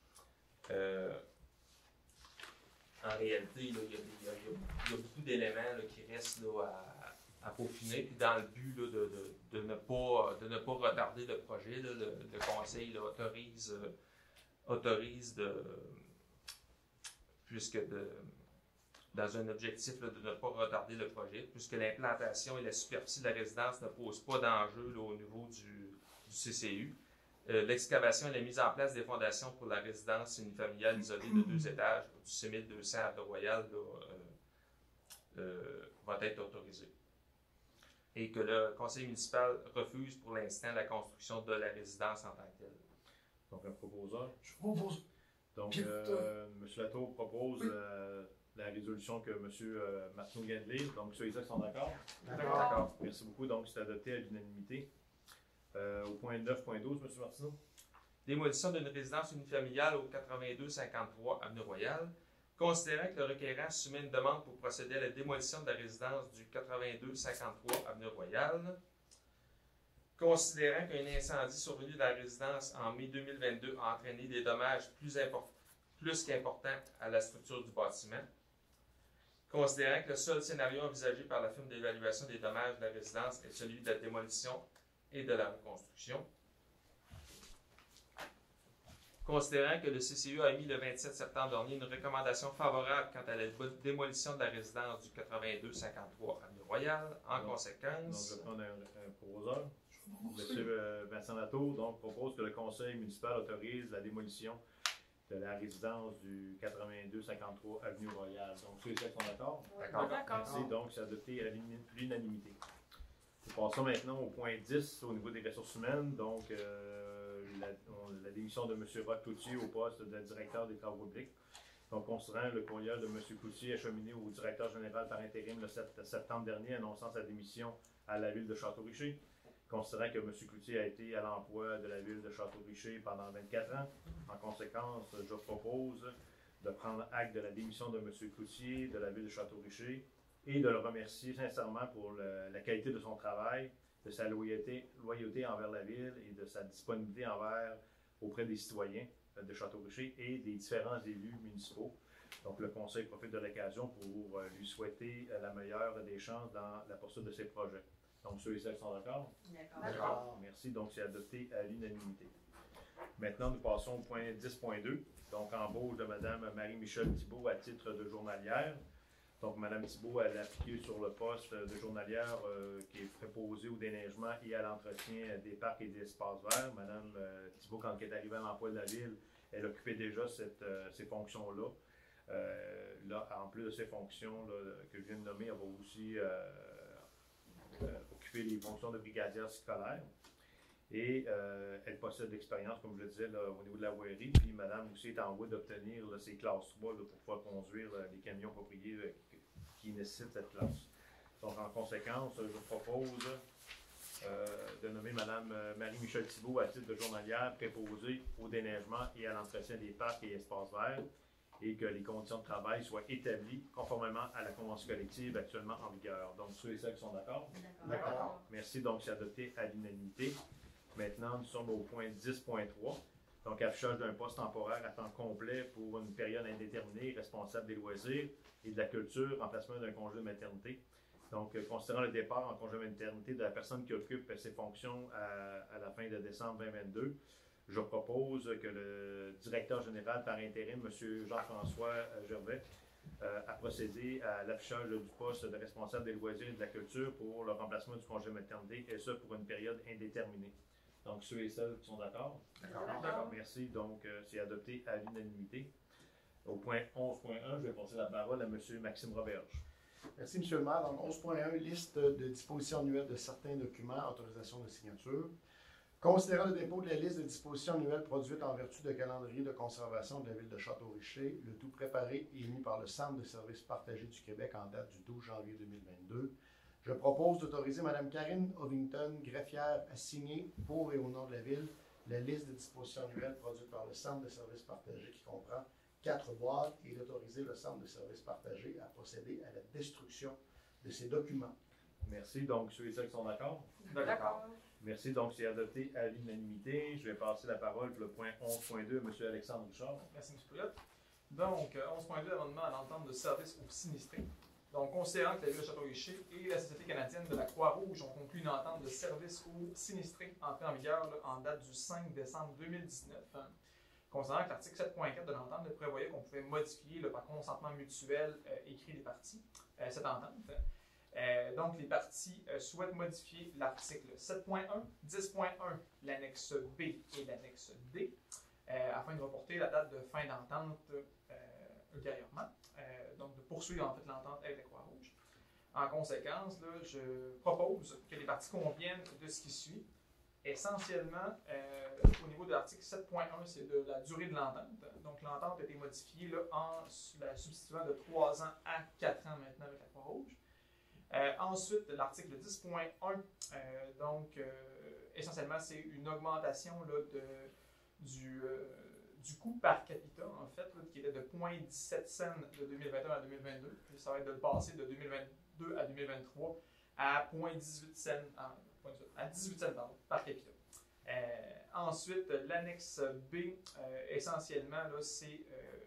En réalité, là, il y a beaucoup d'éléments là, qui restent là, à peaufiner. Puis dans le but là, de ne pas retarder le projet, là, le Conseil là, autorise dans un objectif là, de ne pas retarder le projet, puisque l'implantation et la superficie de la résidence ne posent pas d'enjeu là, au niveau du CCU. L'excavation et la mise en place des fondations pour la résidence unifamiliale isolée de 2 étages du 6200 à Royal va être autorisée. Et que le conseil municipal refuse pour l'instant la construction de la résidence en tant que telle. Donc, un proposeur. Je propose. Donc, Puis, M. Latour propose oui. la résolution que M. Martineau vient de lire. Donc, ceux et ceux qui sont d'accord? D'accord. Merci beaucoup. Donc, c'est adopté à l'unanimité. Au point 9.12, M. Martineau. Démolition d'une résidence unifamiliale au 8253 Avenue Royale. Considérant que le requérant soumet une demande pour procéder à la démolition de la résidence du 8253 Avenue Royale. Considérant qu'un incendie survenu dans la résidence en mai 2022 a entraîné des dommages plus qu'importants à la structure du bâtiment. Considérant que le seul scénario envisagé par la firme d'évaluation des dommages de la résidence est celui de la démolition et de la reconstruction. Considérant que le CCU a émis le 27 septembre dernier une recommandation favorable quant à la démolition de la résidence du 8253 Avenue Royale, en conséquence... Donc, je vais prendre un proposeur. M. Vincent Latour donc, propose que le conseil municipal autorise la démolition de la résidence du 8253 Avenue Royale. Donc, ceux et celles qui sont d'accord? D'accord. Merci. Donc, c'est adopté à l'unanimité. Nous passons maintenant au point 10 au niveau des ressources humaines. Donc, la démission de M. Roch Cloutier au poste de directeur des travaux publics. Donc, considérant le courriel de M. Cloutier acheminé au directeur général par intérim le 7 septembre dernier annonçant sa démission à la ville de Château-Richer. Considérant que M. Cloutier a été à l'emploi de la ville de Château-Richer pendant 24 ans. En conséquence, je propose de prendre acte de la démission de M. Cloutier de la ville de Château-Richer et de le remercier sincèrement pour la qualité de son travail, de sa loyauté envers la ville et de sa disponibilité auprès des citoyens de Château-Richer et des différents élus municipaux. Donc, le conseil profite de l'occasion pour lui souhaiter la meilleure des chances dans la poursuite de ses projets. Donc, ceux et celles qui sont d'accord? D'accord. Merci. Donc, c'est adopté à l'unanimité. Maintenant, nous passons au point 10.2. Donc, embauche de Mme Marie-Michel Thibault à titre de journalière. Donc, Mme Thibault, elle a appliqué sur le poste de journalière qui est préposée au déneigement et à l'entretien des parcs et des espaces verts. Mme Thibault, quand elle est arrivée à l'emploi de la ville, elle occupait déjà ces fonctions-là. Là, en plus de ces fonctions là, que je viens de nommer, elle va aussi occuper les fonctions de brigadière scolaire. Et elle possède l'expérience, comme je le disais, là, au niveau de la voirie. Puis Madame aussi est en voie d'obtenir ses classes 3 là, pour pouvoir conduire les camions appropriés qui nécessitent cette classe. Donc, en conséquence, je vous propose de nommer Mme Marie-Michel Thibault à titre de journalière préposée au déneigement et à l'entretien des parcs et espaces verts et que les conditions de travail soient établies conformément à la convention collective actuellement en vigueur. Donc, ceux et celles qui sont d'accord? D'accord. Merci. Donc, c'est adopté à l'unanimité. Maintenant, nous sommes au point 10.3. Donc, affichage d'un poste temporaire à temps complet pour une période indéterminée, responsable des loisirs et de la culture, remplacement d'un congé de maternité. Donc, considérant le départ en congé de maternité de la personne qui occupe ses fonctions à la fin de décembre 2022, je propose que le directeur général par intérim, M. Jean-François Gervais, à procéder à l'affichage du poste de responsable des loisirs et de la culture pour le remplacement du congé maternité, et ça pour une période indéterminée. Donc, ceux et celles qui sont d'accord? D'accord. Merci. Donc, c'est adopté à l'unanimité. Au point 11.1, je vais passer la parole à M. Maxime Roberge. Merci, M. le maire. Donc, 11.1, liste de dispositions annuelles de certains documents, autorisation de signature. Considérant le dépôt de la liste de dispositions annuelles produites en vertu de calendrier de conservation de la ville de Château-Richer, le tout préparé et émis par le Centre de services partagés du Québec en date du 12 janvier 2022, je propose d'autoriser Mme Karine Ovington, greffière, à signer pour et au nom de la ville la liste de dispositions annuelles produites par le Centre de services partagés qui comprend 4 boîtes et d'autoriser le Centre de services partagés à procéder à la destruction de ces documents. Merci. Donc, ceux et celles qui sont d'accord? D'accord. Merci. Donc, c'est adopté à l'unanimité. Je vais passer la parole pour le point 11.2 à M. Alexandre Richard. Merci, M. Pouliot. Donc, 11.2, amendement à l'entente de service aux sinistrés. Donc, considérant que la Ville de Château-Richer et la Société canadienne de la Croix-Rouge ont conclu une entente de service aux sinistrés entrée en vigueur en date du 5 décembre 2019, considérant que l'article 7.4 de l'entente prévoyait qu'on pouvait modifier par consentement mutuel écrit des parties cette entente. Donc, les parties souhaitent modifier l'article 7.1, 10.1, l'annexe B et l'annexe D, afin de reporter la date de fin d'entente ultérieurement. Donc, de poursuivre en fait l'entente avec la Croix-Rouge. En conséquence, là, je propose que les parties conviennent de ce qui suit. Essentiellement, au niveau de l'article 7.1, c'est de la durée de l'entente. Donc, l'entente a été modifiée là, en la substituant de 3 ans à 4 ans maintenant avec la Croix-Rouge. Ensuite, l'article 10.1, essentiellement, c'est une augmentation là, du coût par capita, en fait, là, qui était de 0,17 cents de 2021 à 2022. Puis ça va être de le passer de 2022 à 2023 à 0,18 cents, à 18 cents par capita. Ensuite, l'annexe B, essentiellement, là, c'est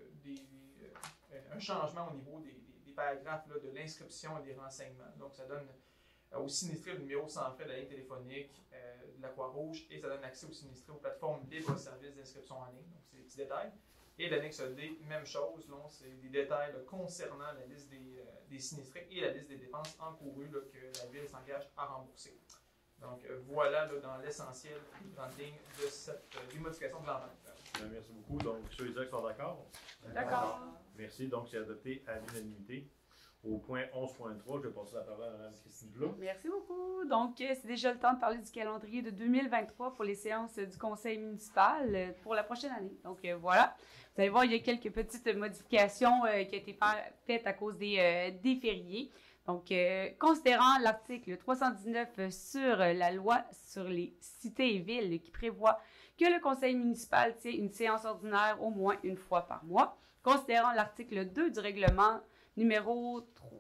un changement au niveau des paragraphes là, de l'inscription et des renseignements. Donc, ça donne aux sinistrés le numéro sans frais de la ligne téléphonique de la Croix-Rouge et ça donne accès aux sinistrés aux plateformes libres de services d'inscription en ligne. Donc, c'est des petits détails. Et l'annexe D, même chose. C'est des détails là, concernant la liste des sinistrés et la liste des dépenses encourues là, que la Ville s'engage à rembourser. Donc, voilà là, dans l'essentiel des grandes lignes de cette modification de l'entente. Merci beaucoup. Donc, ceux et celles qui sont d'accord? D'accord. Merci. Donc, c'est adopté à l'unanimité. Au point 11.3, je vais passer la parole à Mme Christine Blum. Merci beaucoup. Donc, c'est déjà le temps de parler du calendrier de 2023 pour les séances du conseil municipal pour la prochaine année. Donc, voilà. Vous allez voir, il y a quelques petites modifications qui ont été faites à cause des fériés. Donc, considérant l'article 319 sur la loi sur les cités et villes qui prévoit que le conseil municipal tient une séance ordinaire au moins une fois par mois, considérant l'article 2 du règlement numéro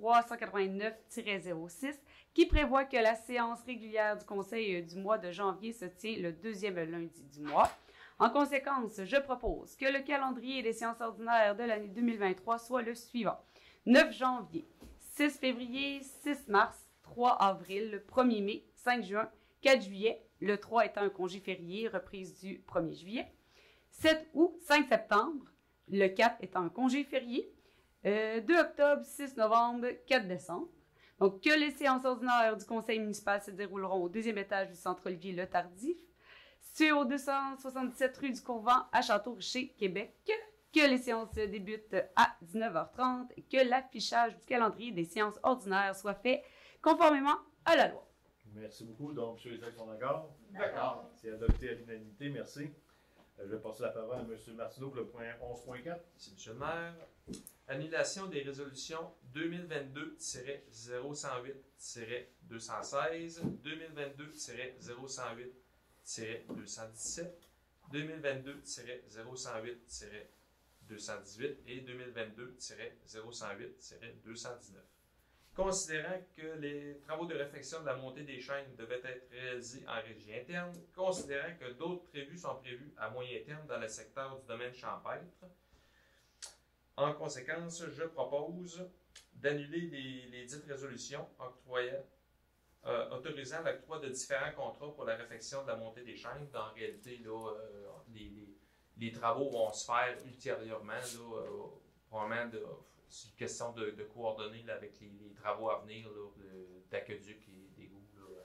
389-06 qui prévoit que la séance régulière du conseil du mois de janvier se tient le deuxième lundi du mois. En conséquence, je propose que le calendrier des séances ordinaires de l'année 2023 soit le suivant. 9 janvier, 6 février, 6 mars, 3 avril, 1er mai, 5 juin, 4 juillet, le 3 étant un congé férié, reprise du 1er juillet, 7 août, 5 septembre, le 4 étant un congé férié, 2 octobre, 6 novembre, 4 décembre. Donc, que les séances ordinaires du conseil municipal se dérouleront au deuxième étage du centre Olivier Le Tardif, situé au 277 rue du Courvent à Château-Richer, Québec. Que les séances débutent à 19h30 et que l'affichage du calendrier des séances ordinaires soit fait conformément à la loi. Merci beaucoup. Donc, ceux et celles qui sont d'accord? D'accord. C'est adopté à l'unanimité. Merci. Je vais passer la parole à M. Martineau pour le point 11.4. Merci, M. le maire. Annulation des résolutions 2022-0108-216, 2022-0108-217, 2022-0108-218 et 2022-0108-219. Considérant que les travaux de réfection de la montée des chaînes devaient être réalisés en régie interne, considérant que d'autres prévus sont prévus à moyen terme dans le secteur du domaine champêtre, en conséquence, je propose d'annuler les dites résolutions autorisant l'octroi de différents contrats pour la réfection de la montée des chaînes. En réalité, là, les travaux vont se faire ultérieurement, là, probablement c'est une question de coordonner là, avec les travaux à venir d'aqueduc et d'égouts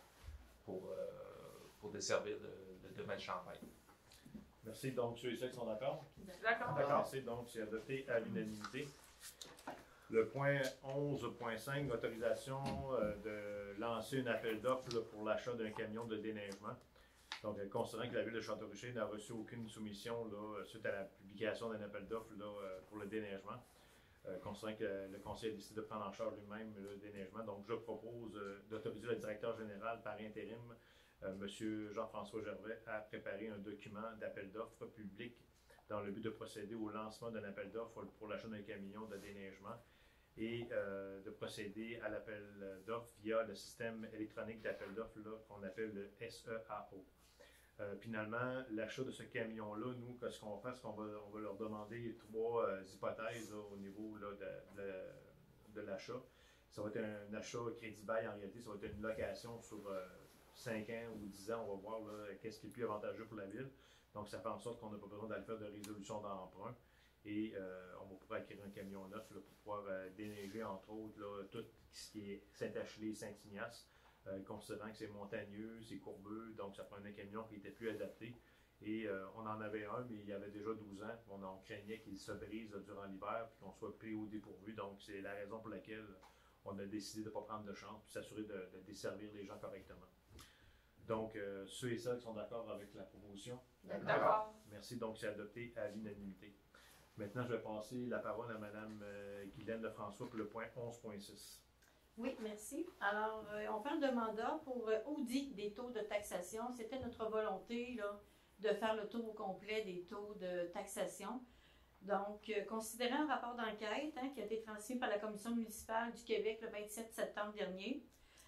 pour desservir le domaine Champagne. Merci. Donc, ceux et celles qui sont d'accord? D'accord. Merci. Donc, c'est adopté à l'unanimité. Le point 11.5, autorisation de lancer un appel d'offres pour l'achat d'un camion de déneigement. Donc, considérant que la ville de Château-Richer n'a reçu aucune soumission là, suite à la publication d'un appel d'offres pour le déneigement, considérant que le conseil a décidé de prendre en charge lui-même le déneigement, donc je propose d'autoriser le directeur général par intérim, M. Jean-François Gervais, à préparer un document d'appel d'offres public dans le but de procéder au lancement d'un appel d'offres pour l'achat d'un camion de déneigement et de procéder à l'appel d'offres via le système électronique d'appel d'offres qu'on appelle le SEAO. Finalement, l'achat de ce camion-là, nous, ce qu'on va faire, c'est qu'on va leur demander 3 hypothèses là, au niveau là, de l'achat. Ça va être un achat crédit-bail, en réalité, ça va être une location sur 5 ans ou 10 ans. On va voir qu'est-ce qui est le plus avantageux pour la ville. Donc, ça fait en sorte qu'on n'a pas besoin d'aller faire de résolution d'emprunt. Et on va pouvoir acquérir un camion neuf là, pour pouvoir déneiger, entre autres, là, tout ce qui est Saint-Achely, Saint-Ignace. Considérant que c'est montagneux, c'est courbeux, donc ça prenait un camion qui était plus adapté. Et on en avait un, mais il y avait déjà 12 ans. On craignait qu'il se brise durant l'hiver et qu'on soit pris au dépourvu. Donc c'est la raison pour laquelle on a décidé de ne pas prendre de chance et s'assurer de desservir les gens correctement. Donc ceux et celles qui sont d'accord avec la proposition? D'accord. Merci, donc c'est adopté à l'unanimité. Maintenant, je vais passer la parole à Mme Guylaine Lefrançois pour le point 11.6. Oui, merci. Alors, on fait un mandat pour audit des taux de taxation. C'était notre volonté là, de faire le tour au complet des taux de taxation. Donc, considérant un rapport d'enquête qui a été transmis par la Commission municipale du Québec le 27 septembre dernier,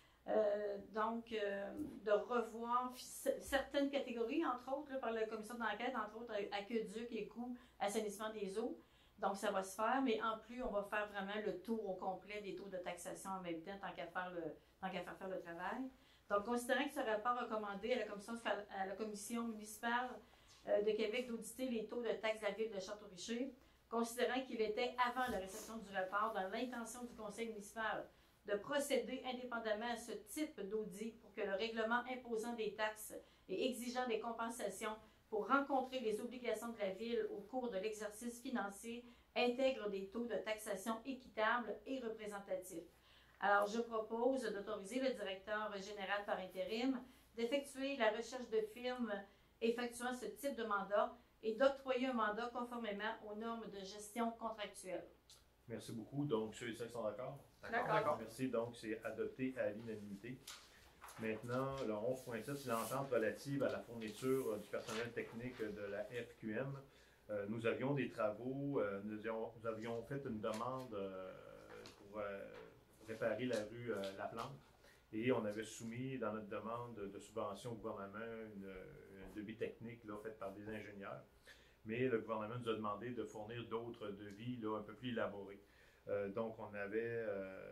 de revoir certaines catégories, entre autres, là, par la Commission d'enquête, entre autres, aqueduc, égouts, assainissement des eaux. Donc, ça va se faire, mais en plus, on va faire vraiment le tour au complet des taux de taxation en même temps, tant qu'à faire le travail. Donc, considérant que ce rapport a recommandé à la Commission municipale de Québec d'auditer les taux de taxes de la ville de Château-Richer, considérant qu'il était, avant la réception du rapport, dans l'intention du conseil municipal de procéder indépendamment à ce type d'audit pour que le règlement imposant des taxes et exigeant des compensations pour rencontrer les obligations de la Ville au cours de l'exercice financier intègre des taux de taxation équitables et représentatifs. Alors, je propose d'autoriser le directeur général par intérim d'effectuer la recherche de firmes effectuant ce type de mandat et d'octroyer un mandat conformément aux normes de gestion contractuelle. Merci beaucoup. Donc, ceux et celles qui sont d'accord? D'accord. Merci. Donc, c'est adopté à l'unanimité. Maintenant, le 11.7, c'est l'entente relative à la fourniture du personnel technique de la FQM. Nous avions des travaux, nous avions fait une demande pour réparer la rue La Plante et on avait soumis dans notre demande de subvention au gouvernement un devis technique là, fait par des ingénieurs. Mais le gouvernement nous a demandé de fournir d'autres devis là, un peu plus élaborés. Donc, on avait,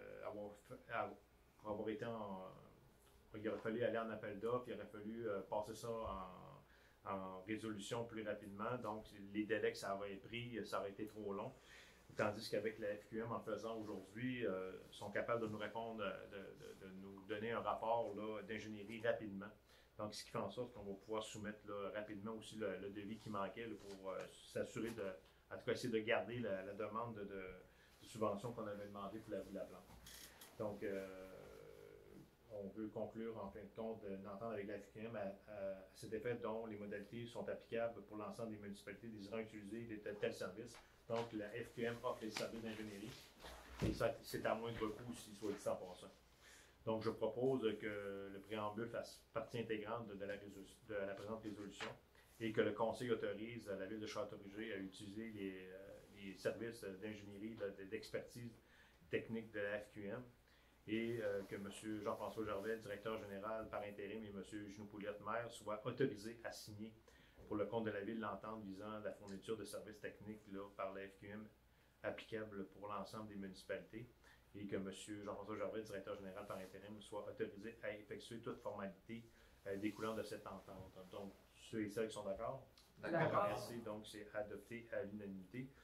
pour avoir été il aurait fallu aller en appel d'offres, il aurait fallu passer ça en résolution plus rapidement. Donc, les délais que ça aurait pris, ça aurait été trop long. Tandis qu'avec la FQM, en faisant aujourd'hui, sont capables de nous répondre, de nous donner un rapport d'ingénierie rapidement. Donc, ce qui fait en sorte qu'on va pouvoir soumettre là, rapidement aussi le devis qui manquait là, pour s'assurer en tout cas, essayer de garder la demande de subvention qu'on avait demandé pour la rue La Plante. Donc, on veut conclure en fin de compte une entente avec la FQM à cet effet dont les modalités sont applicables pour l'ensemble des municipalités désirant utiliser tels services. Donc, la FQM offre les services d'ingénierie et ça, c'est à moindre coût s'il soit dit en passant. Donc, je propose que le préambule fasse partie intégrante de la présente résolution et que le Conseil autorise la Ville de Château-Richer à utiliser les services d'ingénierie, d'expertise technique de la FQM et que M. Jean-François Gervais, directeur général par intérim, et M. Gino Pouliot, maire, soient autorisés à signer pour le compte de la Ville l'entente visant la fourniture de services techniques là, par la FQM applicable pour l'ensemble des municipalités et que M. Jean-François Gervais, directeur général par intérim, soit autorisé à effectuer toute formalité découlant de cette entente. Donc, ceux et celles qui sont d'accord? D'accord. Merci. Donc, c'est adopté à l'unanimité.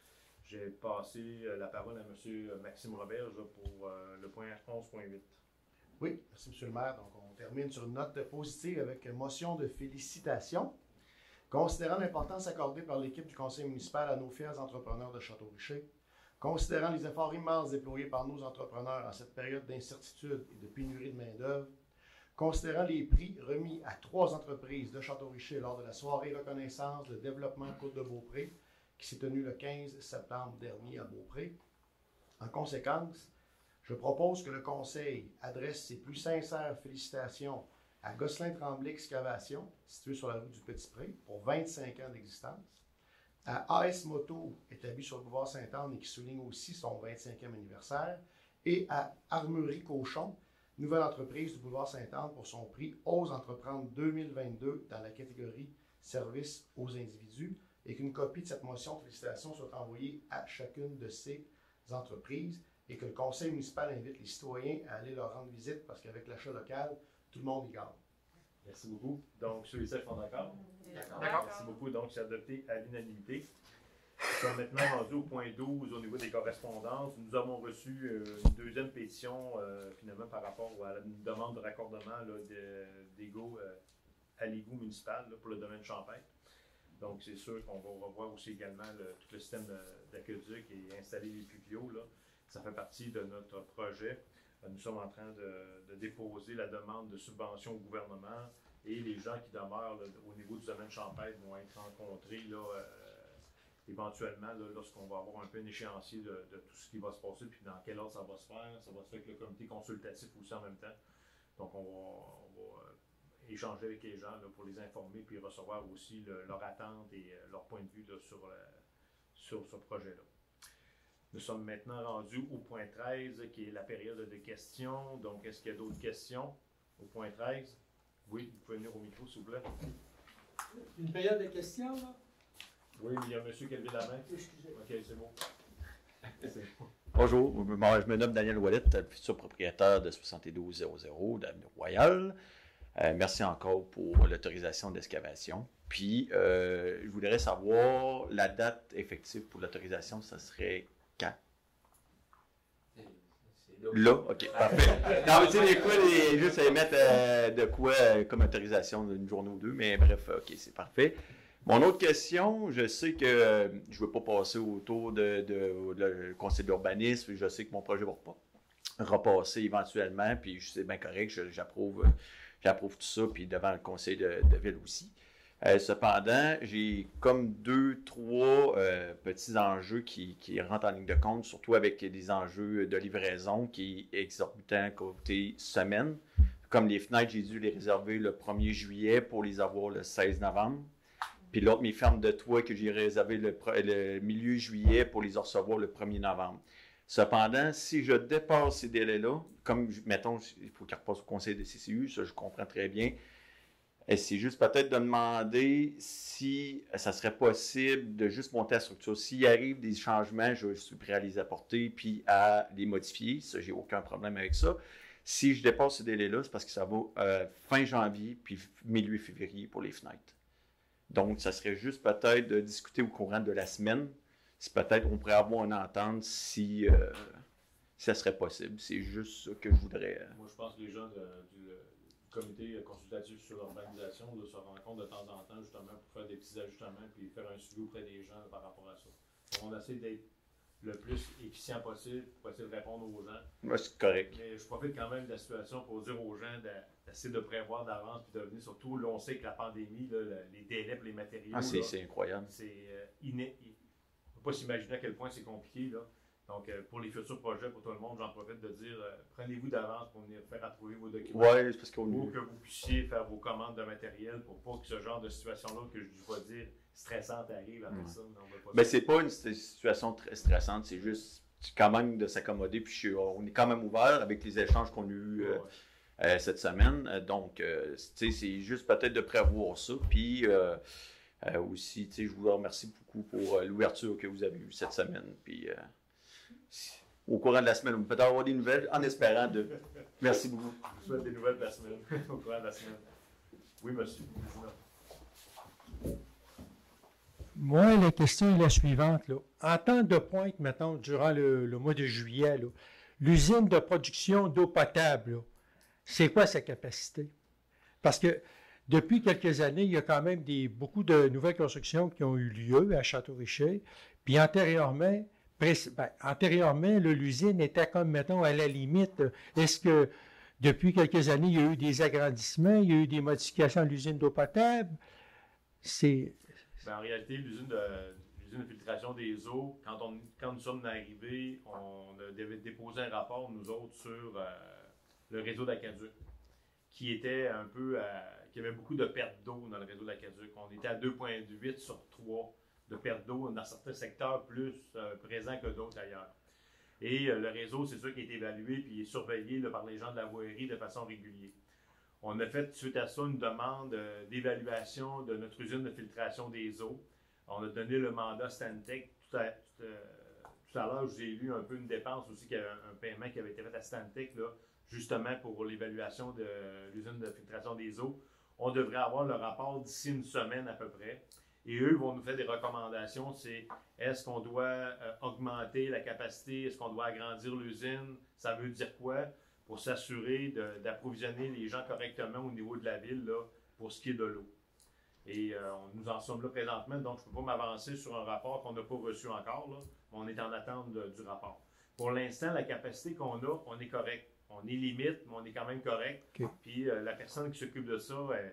J'ai passé la parole à M. Maxime Roberge là, pour le point 11.8. Oui, merci M. le maire. Donc, on termine sur une note positive avec motion de félicitations. Considérant l'importance accordée par l'équipe du conseil municipal à nos fiers entrepreneurs de Château-Richer, considérant les efforts immenses déployés par nos entrepreneurs en cette période d'incertitude et de pénurie de main-d'œuvre, considérant les prix remis à 3 entreprises de Château-Richer lors de la soirée reconnaissance de développement Côte-de-Beaupré qui s'est tenue le 15 septembre dernier à Beaupré, en conséquence, je propose que le conseil adresse ses plus sincères félicitations à Gosselin-Tremblay Excavation, situé sur la rue du Petit-Pré, pour 25 ans d'existence, à AS Moto, établi sur le boulevard Sainte-Anne et qui souligne aussi son 25e anniversaire, et à Armurerie Cochon, nouvelle entreprise du boulevard Sainte-Anne pour son prix Ose entreprendre 2022 dans la catégorie Services aux individus, et qu'une copie de cette motion de félicitations soit envoyée à chacune de ces entreprises, et que le conseil municipal invite les citoyens à aller leur rendre visite parce qu'avec l'achat local, tout le monde y gagne. Merci beaucoup. Donc, ceux et celles qui sont d'accord? D'accord. Merci beaucoup. Donc, c'est adopté à l'unanimité. Nous sommes maintenant rendus au point 12 au niveau des correspondances. Nous avons reçu une deuxième pétition, finalement, par rapport à la demande de raccordement d'égout à l'égout municipal là, pour le domaine champêtre. Donc, c'est sûr qu'on va revoir aussi également tout le système d'aqueduc et installer les pluviots. Là. Ça fait partie de notre projet. Nous sommes en train de déposer la demande de subvention au gouvernement et les gens qui demeurent là, au niveau du domaine champêtre vont être rencontrés là, éventuellement là, lorsqu'on va avoir un peu un échéancier de tout ce qui va se passer puis dans quel ordre ça va se faire. Ça va se faire avec le comité consultatif aussi en même temps. Donc, on va échanger avec les gens là, pour les informer puis recevoir aussi leur attente et leur point de vue là, sur ce projet-là. Nous sommes maintenant rendus au point 13, qui est la période de questions. Donc, est-ce qu'il y a d'autres questions au point 13? Oui, vous pouvez venir au micro, s'il vous plaît. Une période de questions, là? Oui, mais il y a un monsieur qui a levé la main. Excusez. OK, c'est bon. C'est bon. Bonjour, je me nomme Daniel Ouellet, le futur propriétaire de 7200 d'Avenue Royale. Merci encore pour l'autorisation d'excavation. Puis, je voudrais savoir la date effective pour l'autorisation, ça serait quand? Là, ok, parfait. Non, mais tu sais, des fois, juste à mettre de quoi comme autorisation d'une journée ou deux, mais bref, ok, c'est parfait. Mon autre question, je sais que je ne veux pas passer autour de conseil d'urbanisme, je sais que mon projet va repasser éventuellement, puis c'est bien correct, j'approuve tout ça, puis devant le conseil de ville aussi. Cependant, j'ai comme 2-3 petits enjeux qui rentrent en ligne de compte, surtout avec des enjeux de livraison qui est exorbitant côté semaine. Comme les fenêtres, j'ai dû les réserver le 1er juillet pour les avoir le 16 novembre. Puis l'autre, mes fermes de toit que j'ai réservé le milieu juillet pour les recevoir le 1er novembre. Cependant, si je dépasse ces délais-là, comme, mettons, il faut qu'elle repasse au conseil de CCU, ça je comprends très bien, c'est juste peut-être de demander si ça serait possible de juste monter la structure. S'il arrive des changements, je suis prêt à les apporter puis à les modifier. Ça, j'ai aucun problème avec ça. Si je dépasse ce délai-là, c'est parce que ça va fin janvier puis milieu février pour les fenêtres. Donc, ça serait juste peut-être de discuter au courant de la semaine. Si peut-être on pourrait avoir une entente si ça serait possible. C'est juste ça que je voudrais. Moi, je pense que les gens du comité consultatif sur l'urbanisation se rencontrent de temps en temps justement pour faire des petits ajustements puis faire un suivi auprès des gens par rapport à ça. Donc, on essaie d'être le plus efficient possible pour essayer de répondre aux gens. Ouais, c'est correct. Mais je profite quand même de la situation pour dire aux gens d'essayer de prévoir d'avance puis de venir. Surtout, là, on sait que la pandémie, là, les délais pour les matériaux. Ah, c'est incroyable. C'est on ne peut pas s'imaginer à quel point c'est compliqué. Là. Donc, pour les futurs projets, pour tout le monde, j'en profite de dire prenez-vous d'avance pour venir faire approuver vos documents. Oui, parce qu'on pour que vous puissiez faire vos commandes de matériel pour pas que ce genre de situation-là, que je ne vais pas dire stressante, arrive à personne. Mais c'est pas une situation très stressante, c'est juste quand même de s'accommoder. Puis on est quand même ouvert avec les échanges qu'on a eus cette semaine. Donc, c'est juste peut-être de prévoir ça. Puis aussi, je vous remercie beaucoup pour l'ouverture que vous avez eue cette semaine. Puis au courant de la semaine, on peut avoir des nouvelles en espérant de. Merci beaucoup. Je vous souhaite des nouvelles de la semaine, au courant de la semaine. Oui, monsieur. Moi, la question est la suivante. Là. En temps de pointe, mettons, durant le mois de juillet, l'usine de production d'eau potable, là, c'est quoi sa capacité? Parce que depuis quelques années, il y a quand même beaucoup de nouvelles constructions qui ont eu lieu à Château-Richer. Puis antérieurement, l'usine était comme, mettons, à la limite. Est-ce que depuis quelques années, il y a eu des agrandissements, il y a eu des modifications à l'usine d'eau potable? En réalité, l'usine de filtration des eaux, quand nous sommes arrivés, on devait déposer un rapport, nous autres, sur le réseau d'Aqueduc, qui était un peu, qui avait beaucoup de pertes d'eau dans le réseau d'Aqueduc. On était à 2,8 sur 3 de pertes d'eau dans certains secteurs plus présents que d'autres ailleurs. Et le réseau, c'est sûr, qui est évalué puis est surveillé par les gens de la voirie de façon régulière. On a fait suite à ça une demande d'évaluation de notre usine de filtration des eaux. On a donné le mandat Stantec. Tout à l'heure, je vous ai lu un peu une dépense aussi, un paiement qui avait été fait à Stantec, là, justement pour l'évaluation de l'usine de filtration des eaux. On devrait avoir le rapport d'ici une semaine à peu près. Et eux vont nous faire des recommandations. C'est est-ce qu'on doit augmenter la capacité? Est-ce qu'on doit agrandir l'usine? Ça veut dire quoi? Pour s'assurer d'approvisionner les gens correctement au niveau de la ville là, pour ce qui est de l'eau. Et nous en sommes là présentement, donc je ne peux pas m'avancer sur un rapport qu'on n'a pas reçu encore, là, mais on est en attente du rapport. Pour l'instant, la capacité qu'on a, on est correct. On est limite, mais on est quand même correct. Okay. Puis la personne qui s'occupe de ça,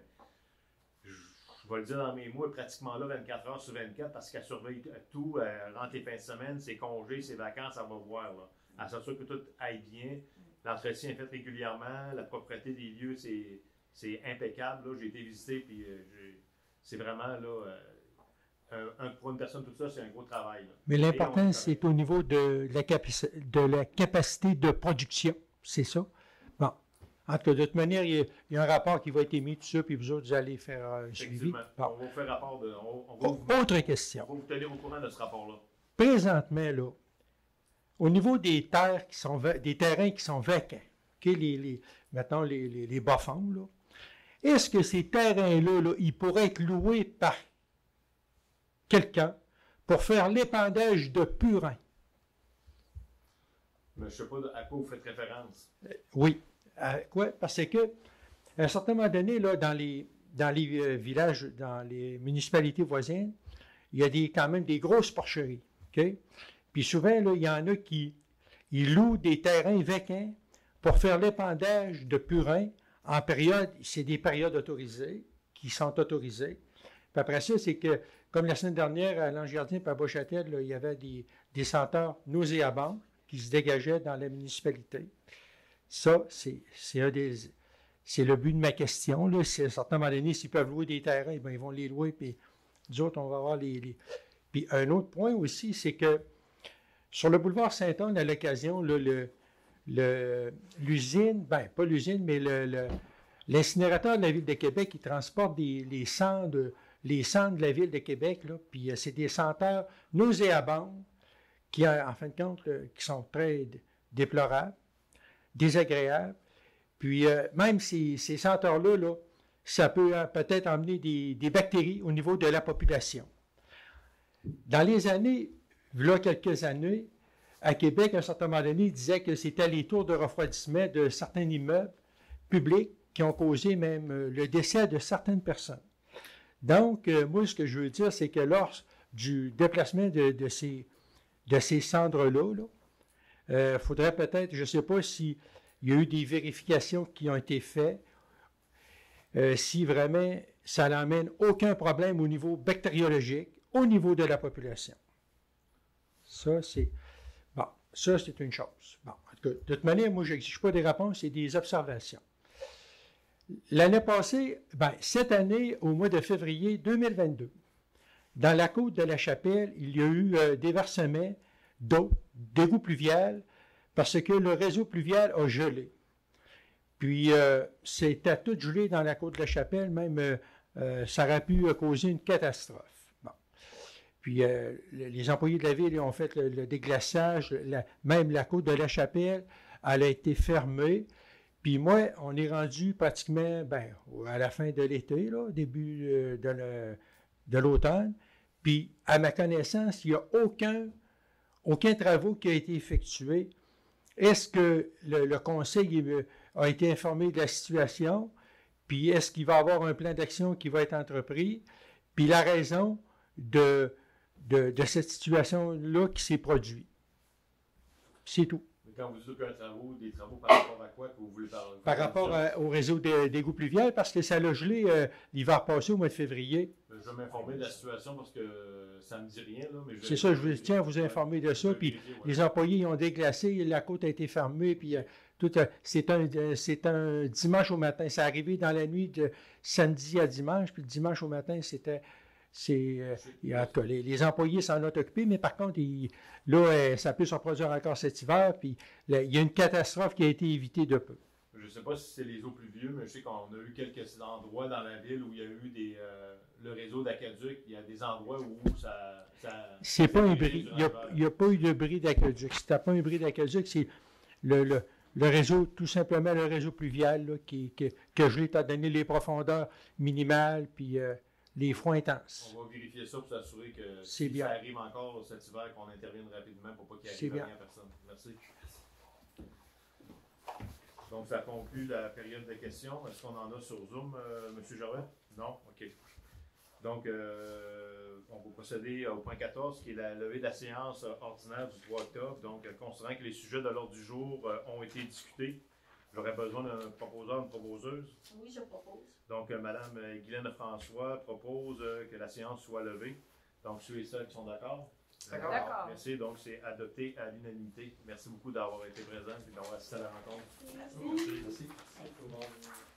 je vais le dire dans mes mots, est pratiquement là 24 heures sur 24 parce qu'elle surveille tout, rentre les fins de semaine, ses congés, ses vacances, elle va voir. Là. Elle s'assure que tout aille bien. L'entretien est fait régulièrement. La propreté des lieux, c'est impeccable. Là. J'ai été visité, puis c'est vraiment, là, pour une personne toute ça, c'est un gros travail. Là. Mais l'important, c'est au niveau de la capacité de production. C'est ça? Bon. En tout cas, de toute manière, il y a un rapport qui va être émis, tout ça, puis vous autres, vous allez faire un suivi. Bon. On va faire rapport de... Autre question. On va vous tenir au courant de ce rapport-là. Présentement, là, au niveau des terrains qui sont vacants, okay, mettons les bas-fonds, là, est-ce que ces terrains-là, là, ils pourraient être loués par quelqu'un pour faire l'épandage de purin? Mais je ne sais pas à quoi vous faites référence. Oui. À quoi? Parce que, à un certain moment donné, là, dans les villages, dans les municipalités voisines, il y a quand même des grosses porcheries. Okay? Puis souvent, là, il y en a qui louent des terrains vacants pour faire l'épandage de purin en période, c'est des périodes autorisées, qui sont autorisées. Puis après ça, c'est que, comme la semaine dernière, à Lange-Gardien et à Beauchâtel, là, il y avait des senteurs nauséabondes qui se dégageaient dans la municipalité. Ça, c'est le but de ma question. Là. À un certain moment donné, s'ils peuvent louer des terrains, bien, ils vont les louer, puis nous autres, on va avoir les... Puis un autre point aussi, c'est que sur le boulevard Saint-Anne, à l'occasion, l'usine, ben pas l'usine, mais l'incinérateur de la Ville de Québec, il transporte les cendres de la Ville de Québec, là, puis c'est des senteurs nauséabondes qui, en fin de compte, qui sont très déplorables, désagréables. Puis même ces senteurs-là, là, ça peut peut-être emmener des bactéries au niveau de la population. Dans les années, là quelques années, à Québec, à un certain moment donné, ils disaient que c'était les tours de refroidissement de certains immeubles publics qui ont causé même le décès de certaines personnes. Donc, moi, ce que je veux dire, c'est que lors du déplacement de ces cendres-là, il faudrait peut-être, je ne sais pas s'il y a eu des vérifications qui ont été faites, si vraiment ça n'amène aucun problème au niveau bactériologique, au niveau de la population. Ça, c'est une chose. Bon, en tout cas, de toute manière, moi, je n'exige pas des réponses, c'est des observations. L'année passée, cette année, au mois de février 2022, dans la côte de la Chapelle, il y a eu des versements d'eau, d'égouts pluvial, parce que le réseau pluvial a gelé. Puis, c'était tout gelé dans la côte de la Chapelle, même ça aurait pu causer une catastrophe. Bon. Puis, les employés de la ville ont fait le déglaçage, même la côte de la Chapelle, elle a été fermée. Puis moi, on est rendu pratiquement à la fin de l'été, là, début de l'automne. Puis, à ma connaissance, il n'y a aucun travaux qui a été effectué. Est-ce que le conseil a été informé de la situation? Puis, est-ce qu'il va y avoir un plan d'action qui va être entrepris? Puis, la raison de cette situation-là qui s'est produite. C'est tout. Quand vous dites des travaux par rapport à quoi que vous voulez parler? Par rapport au réseau d'égouts pluviales, parce que ça l'a gelé l'hiver passé au mois de février. Je vais m'informer de la situation parce que ça ne me dit rien. C'est ça, je tiens à vous informer de ça. Puis les employés ils ont déglacé, la côte a été fermée, puis c'est un dimanche au matin. C'est arrivé dans la nuit de samedi à dimanche, puis le dimanche au matin, les employés s'en ont occupé, mais par contre, ça peut se reproduire encore cet hiver, puis il y a une catastrophe qui a été évitée de peu. Je ne sais pas si c'est les eaux pluvieuses, mais je sais qu'on a eu quelques endroits dans la ville où il y a eu le réseau d'aqueduc. Il y a des endroits où ça c'est pas un bris. Il n'y a pas eu de bris d'aqueduc. C'était pas un bris d'aqueduc, c'est le réseau, tout simplement le réseau pluvial là, que je l'ai donné les profondeurs minimales, puis les froids intenses. On va vérifier ça pour s'assurer que si ça arrive encore cet hiver, qu'on intervienne rapidement pour pas qu'il arrive rien à personne. Merci. Donc, ça conclut la période de questions. Est-ce qu'on en a sur Zoom, M. Joël? Non? OK. Donc, on va procéder au point 14, qui est la levée de la séance ordinaire du 3 octobre. Donc, considérant que les sujets de l'ordre du jour ont été discutés, j'aurais besoin d'un proposeur, une proposeuse. Oui, je propose. Donc, Mme Guylaine François propose que la séance soit levée. Donc, ceux et celles qui sont d'accord? D'accord. Merci. Donc, c'est adopté à l'unanimité. Merci beaucoup d'avoir été présent et d'avoir assisté à la rencontre. Merci. Merci.